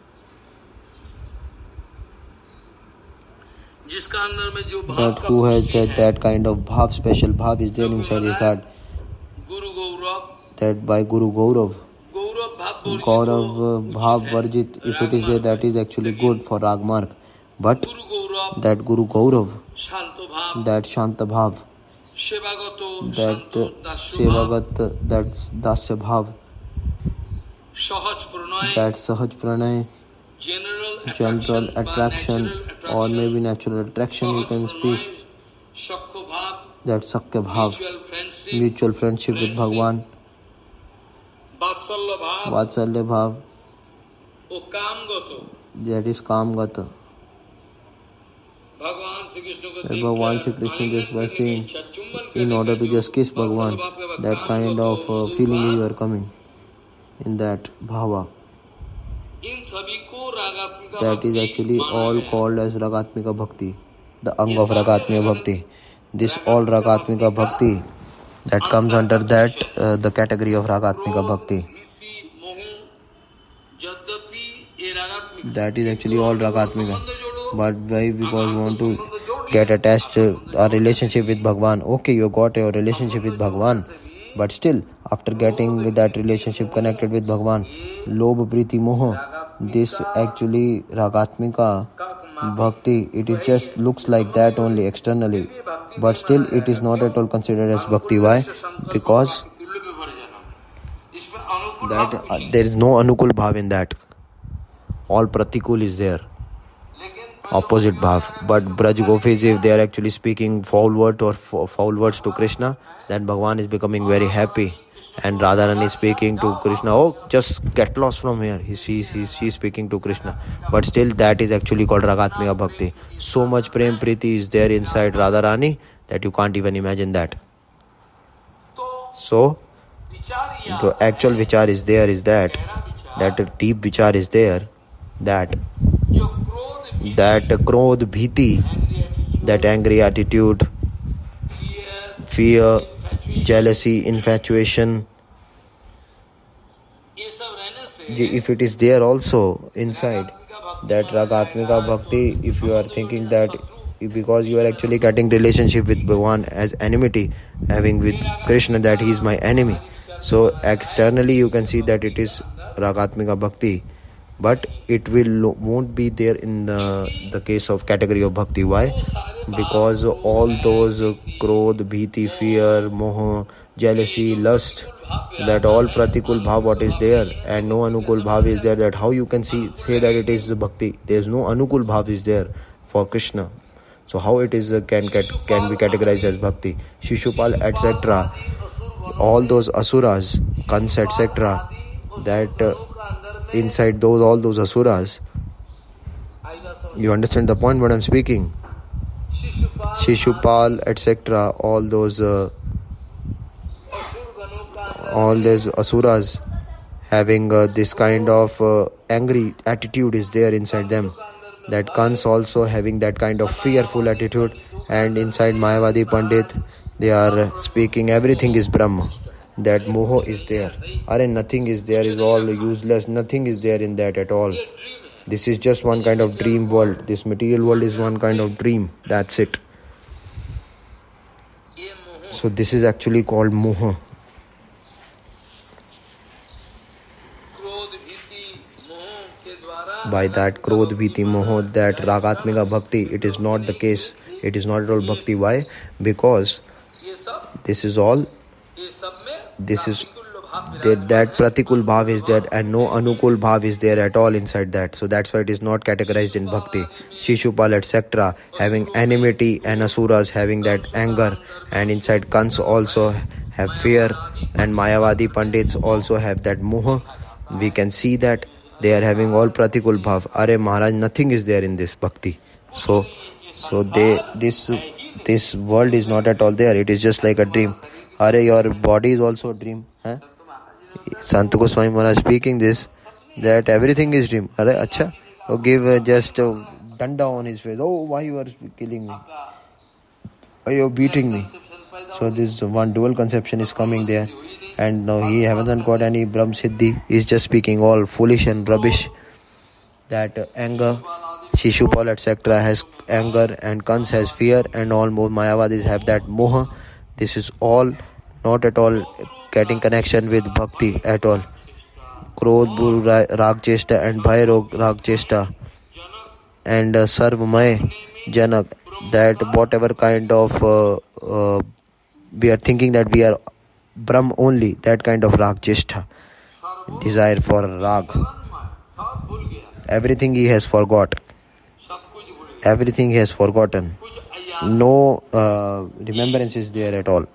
जिसका अंदर में जो भाव का who has said that kind of bhav, special bhav is there inside his heart, Guru Gaurav, that by Guru Gaurav, Gaurav bhav Gaurav Bhav Varjit, if it is there, that is actually good for Rag Marg. But that Guru Gaurav, that Shanta Bhav, that Sevagat, that Dasya Bhav, that Sahaj Pranay, general attraction, or maybe natural attraction you can speak, that Sakya Bhav, mutual friendship with Bhagwan, Vatsalya Bhav, that is Kamgata. Bhagwan Shri Krishna just by saying, in order to just kiss Bhagwan, that kind of feeling you are coming in that bhava. That is actually all called as Ragatmika Bhakti, the Ang of Ragatmika Bhakti. This all Ragatmika Bhakti, that comes under that the category of Ragatmika Bhakti. That is actually all Ragatmika. But why? Because we want to get attached to our relationship with Bhagwan. Okay, you got your relationship with Bhagwan, but still, after getting that relationship connected with Bhagwan, Lobh, Priti, Moha, this actually Ragatmika Bhakti, it is just looks like that only externally, but still it is not at all considered as Bhakti. Why? Because that there is no Anukul Bhav in that. All Pratikul is there. Opposite bhav. But Braj Gopis, if they are actually speaking foul word or foul words to Krishna, then Bhagwan is becoming very happy. And Radharani is speaking to Krishna, oh, just get lost from here. She is speaking to Krishna. But still that is actually called Ragatmika Bhakti. So much Prem Priti is there inside Radharani that you can't even imagine that. So, the actual vichar is there is that deep vichar is there, that krodh, bhiti, that angry attitude, fear, jealousy, infatuation, if it is there also inside that Ragatmika Bhakti, if you are thinking that because you are actually getting relationship with Bhagwan as enmity, having with Krishna that he is my enemy, so externally you can see that it is Ragatmika Bhakti, but it won't be there in the case of category of Bhakti. Why? Because all those krodh, bhiti, fear, moha, jealousy, lust, that all pratikul bhav what is there, and no anukul bhav is there, that how you can say that it is Bhakti. There is no anukul bhav is there for Krishna. So how it is can be categorized as Bhakti? Shishupal, etc., all those asuras, Kans, etc., that inside all those asuras, you understand the point what I'm speaking? Shishupal, etc., all those asuras having this kind of angry attitude is there inside them. That Kans also having that kind of fearful attitude, and inside Mayavadi Pandit they are speaking everything is Brahma. That moho is there. Nothing is there, is all useless. Nothing is there in that at all. This is just one kind of dream world. This material world is one kind of dream. That's it. So this is actually called moha. By that krodh, bhiti, moho, that Ragatmika Bhakti, it is not the case. It is not at all Bhakti. Why? Because this is all. This is that pratikul bhav is there, and no anukul bhav is there at all inside that. So that's why it is not categorized in Bhakti. Shishupal, etc., having enmity, and asuras having that anger, and inside Kans also have fear, and Mayavadi Pandits also have that moha. We can see that they are having all pratikul bhav. Maharaj, nothing is there in this Bhakti. So this world is not at all there. It is just like a dream. Your body is also a dream. Sant Goswami Maharaj speaking this, that everything is dream. Acha, or give just a danda on his face. Oh, why you are killing me? Why you are beating me? So this one dual conception is coming there. And now he hasn't got any Brahm Siddhi. He is just speaking all foolish and rubbish. That anger, Shishupal, etc. has anger, and Kans has fear, and all more Mayavadis have that moha. This is all not at all getting connection with Bhakti at all. Krodh Rag Cheshta and Bhai Rag Cheshta and Sarvamay Janak, that whatever kind of we are thinking that we are Brahm only, that kind of Rag Cheshta, desire for Rag. Everything he has forgot. Everything he has forgotten. No remembrance is there at all.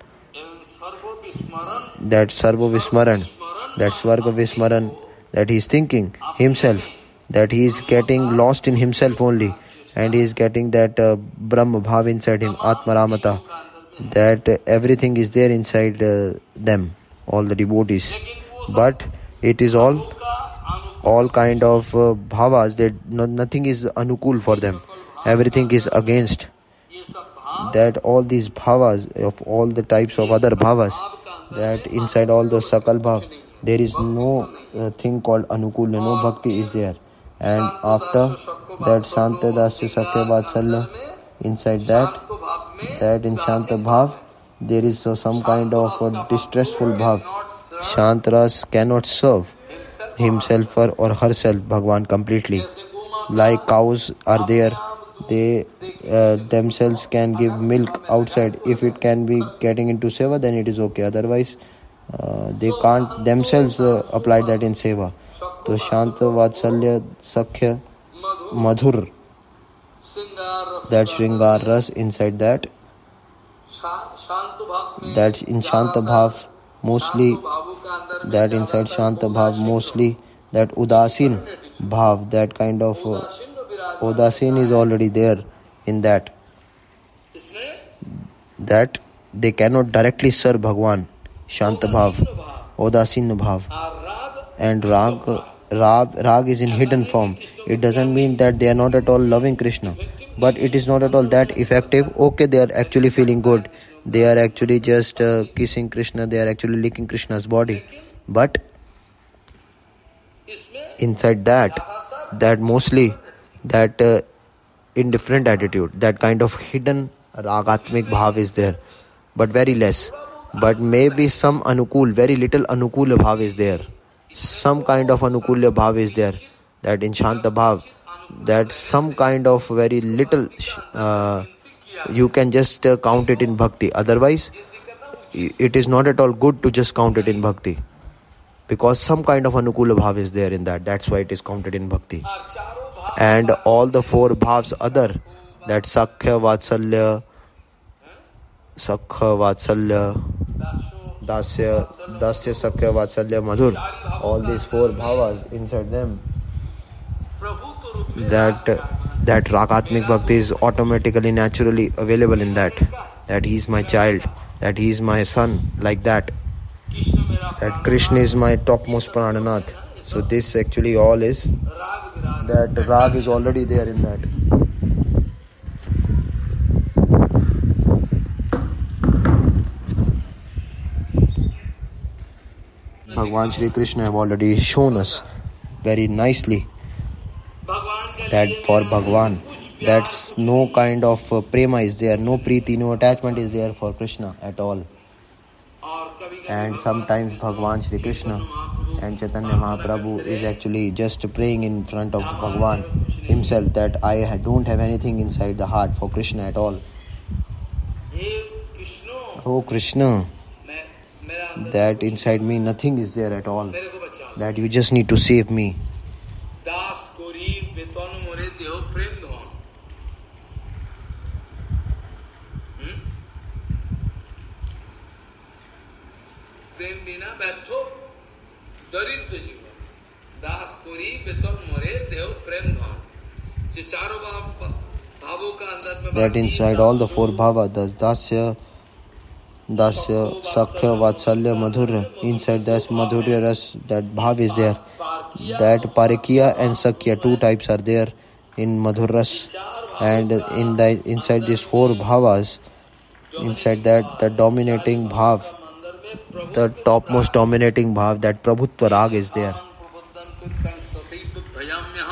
That Sarva Vismaran, that Svarga Vismaran, that he is thinking himself, that he is getting lost in himself only, and he is getting that Brahma Bhav inside him, Atma Ramata, that everything is there inside them, all the devotees. But it is all kind of bhavas, that nothing is anukul for them. Everything is against. That all these bhavas, of all the types of other bhavas, that inside all those sakal bhav, there is no thing called anukul, no bhakti is there. And after that Shanta Dasya Sakya Vatsalya, inside that in Shanta Bhav, there is some kind of distressful bhav. Shantras cannot serve himself or herself, Bhagwan, completely. Like cows are there, they themselves can give milk outside. If it can be getting into seva, then it is okay. Otherwise, they can't themselves apply that in seva. So Shanta Vatsalya Sakhya Madhur, that Shringar Ras inside that in Shanta Bhav mostly, that inside Shanta Bhav mostly, that Udasin Bhav, that kind of Udasin is already there in that they cannot directly serve Bhagwan. Shanta Bhav, Udasin Bhav. And Rag is in hidden form. It doesn't mean that they are not at all loving Krishna, but it is not at all that effective. Okay, they are actually feeling good. They are actually just kissing Krishna. They are actually licking Krishna's body. But inside that mostly, that indifferent attitude, that kind of hidden ragatmik bhav is there, but very less. But maybe some anukul, very little anukula bhav is there. Some kind of anukulya bhav is there. That in Shanta Bhav, that some kind of very little, you can just count it in bhakti. Otherwise, it is not at all good to just count it in bhakti. Because some kind of anukula bhav is there in that. That's why it is counted in bhakti. And all the four bhavs other, that Sakhya Vatsalya, Dasya Sakhya Vatsalya Madhur, all these four bhavas inside them, that Ragatmik Bhakti is automatically, naturally available in that he is my child, that he is my son, like that Krishna is my topmost Prananath. So this actually all is, that Rag is already there in that. Bhagwan Shri Krishna have already shown us very nicely that for Bhagwan, that's no kind of prema is there, no preeti, no attachment is there for Krishna at all. And sometimes Bhagwan Shri Krishna and Chaitanya Mahaprabhu is actually just praying in front of Bhagwan himself, that I don't have anything inside the heart for Krishna at all. Oh Krishna, that inside me nothing is there at all, that you just need to save me. That inside all the four bhava, the Dasya, Sakhya, Vatsalya, Madhurya, inside that Madhurya Ras, that bhav is there. That Parikya and Sakhya, two types are there in Madhur Ras. And inside these four bhavas, inside that, the dominating bhav, the topmost dominating bhav, that Prabhutva Rag is there.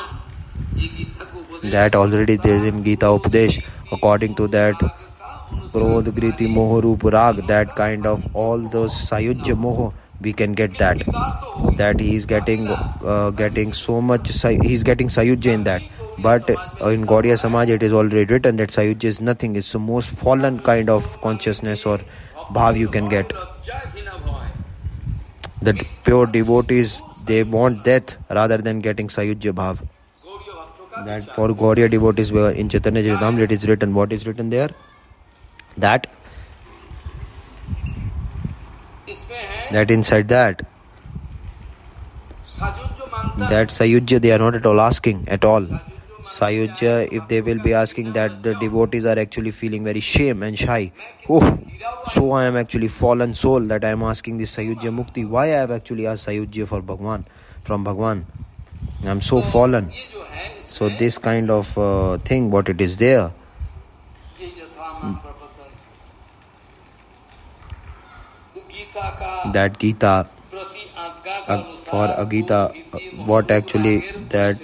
That already there in Gita Upadesh. According to that, Krodh, Griti, Moho, Roop, Rag, that kind of all those Sayujya Moho, we can get that. That he is getting so much, he is getting Sayujya in that. But in Gaudiya Samaj, it is already written that Sayujya is nothing. It's the most fallen kind of consciousness or bhav you can get. The pure devotees, they want death rather than getting Sayujya bhav. That for Gaudiya devotees, in Chaitanya Charitamrita it is written. What is written there? That inside that Sayujya they are not at all asking at all. Sayujya, if they will be asking that, the devotees are actually feeling very shame and shy. Oh, so I am actually fallen soul that I am asking this Sayujya Mukti. Why I have actually asked Sayujya for Bhagwan, from Bhagwan? I am so fallen. So this kind of thing, what it is there. That Gita, for a Gita, what actually that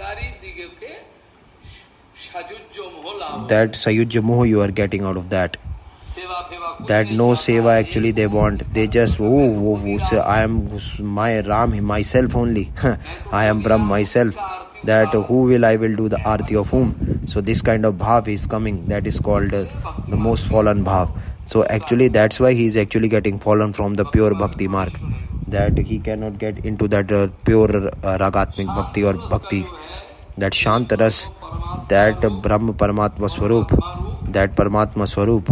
Sayujya Moho you are getting out of that. That no seva actually they want. They just, I am my Ram, myself only. I am Brahm myself. That who will I will do the arti of whom. So this kind of bhav is coming. That is called the most fallen bhav. So actually that's why he is actually getting fallen from the pure bhakti mark. That he cannot get into that pure ragatmik bhakti or bhakti. That Shantaras, that Brahma Paramatma Swarup, that Paramatma Swarup,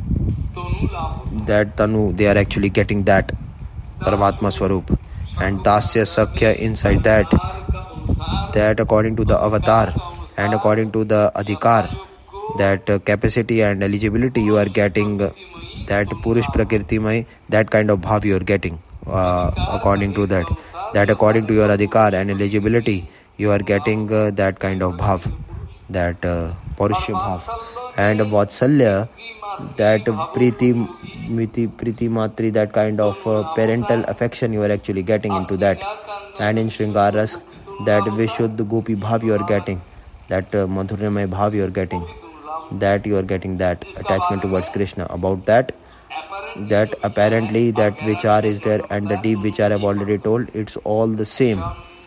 that Tanu, they are actually getting that Paramatma Swarup. And Dasya Sakhya inside that according to the avatar and according to the adhikar, that capacity and eligibility you are getting, that Purush Prakritimai, that kind of bhav you are getting according to that according to your adhikar and eligibility you are getting that kind of bhav, that Purusha bhav. And Vatsalya, that Priti Matri, that kind of parental affection you are actually getting into that. And in Shringaras, that Vishuddha Gopi bhav you are getting, that Madhuryamay bhav you are getting, that you are getting that attachment towards Krishna. About that apparently that vichar is there, and the deep vichar I have already told, it's all the same.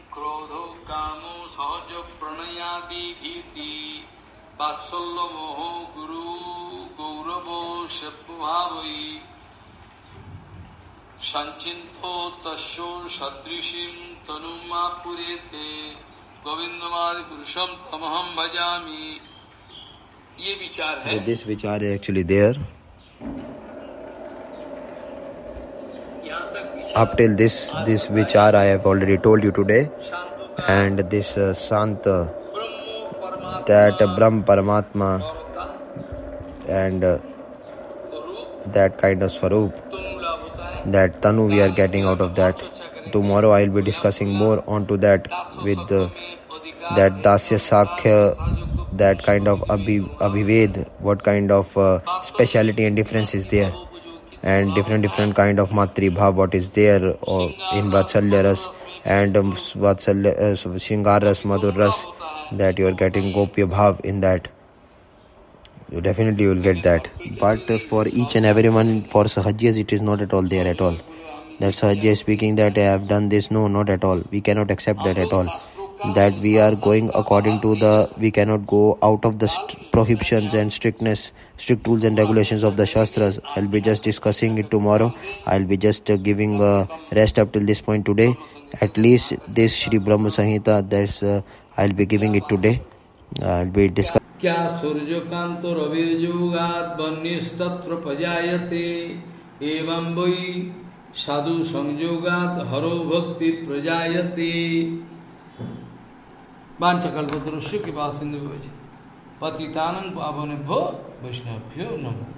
Sanchinto tasho sadrishim tanuma purete govindamadi purusham tamaham bhajami. Ye vichar hai. So this vichar is actually there. Up till this vichar I have already told you today. And this Santa, that Brahm Paramatma and that kind of Swarup, that Tanu we are getting out of that. Tomorrow I will be discussing more onto that with that Dasya Sakhya, that kind of Abhived, what kind of speciality and difference is there, and different kind of Matri Bhav what is there in Vatsalya Ras and Vatsalya Shringar Ras, Madhur Ras, that you are getting Gopya Bhav in that. So definitely you will get that. But for each and everyone, for Sahajyas, it is not at all there at all. That Sahajya speaking that I have done this, no, not at all. We cannot accept that at all. That we are going according to we cannot go out of the prohibitions and strict rules and regulations of the Shastras. I'll be just discussing it tomorrow. I'll be just giving rest up till this point today. At least this Shri Brahma Samhita, that's I'll be giving it today. I'll be discussing. क्या सूर्यकांतो रविर्योगात् वन्यस्तत्र प्रजायते एवं वै साधु संयोगात् हरो भक्ति प्रजायते वाञ्छाकल्पतरुभ्यो कृपासिन्धुभ्यो पतितानां पावनेभ्यो वैष्णवेभ्यो नमः।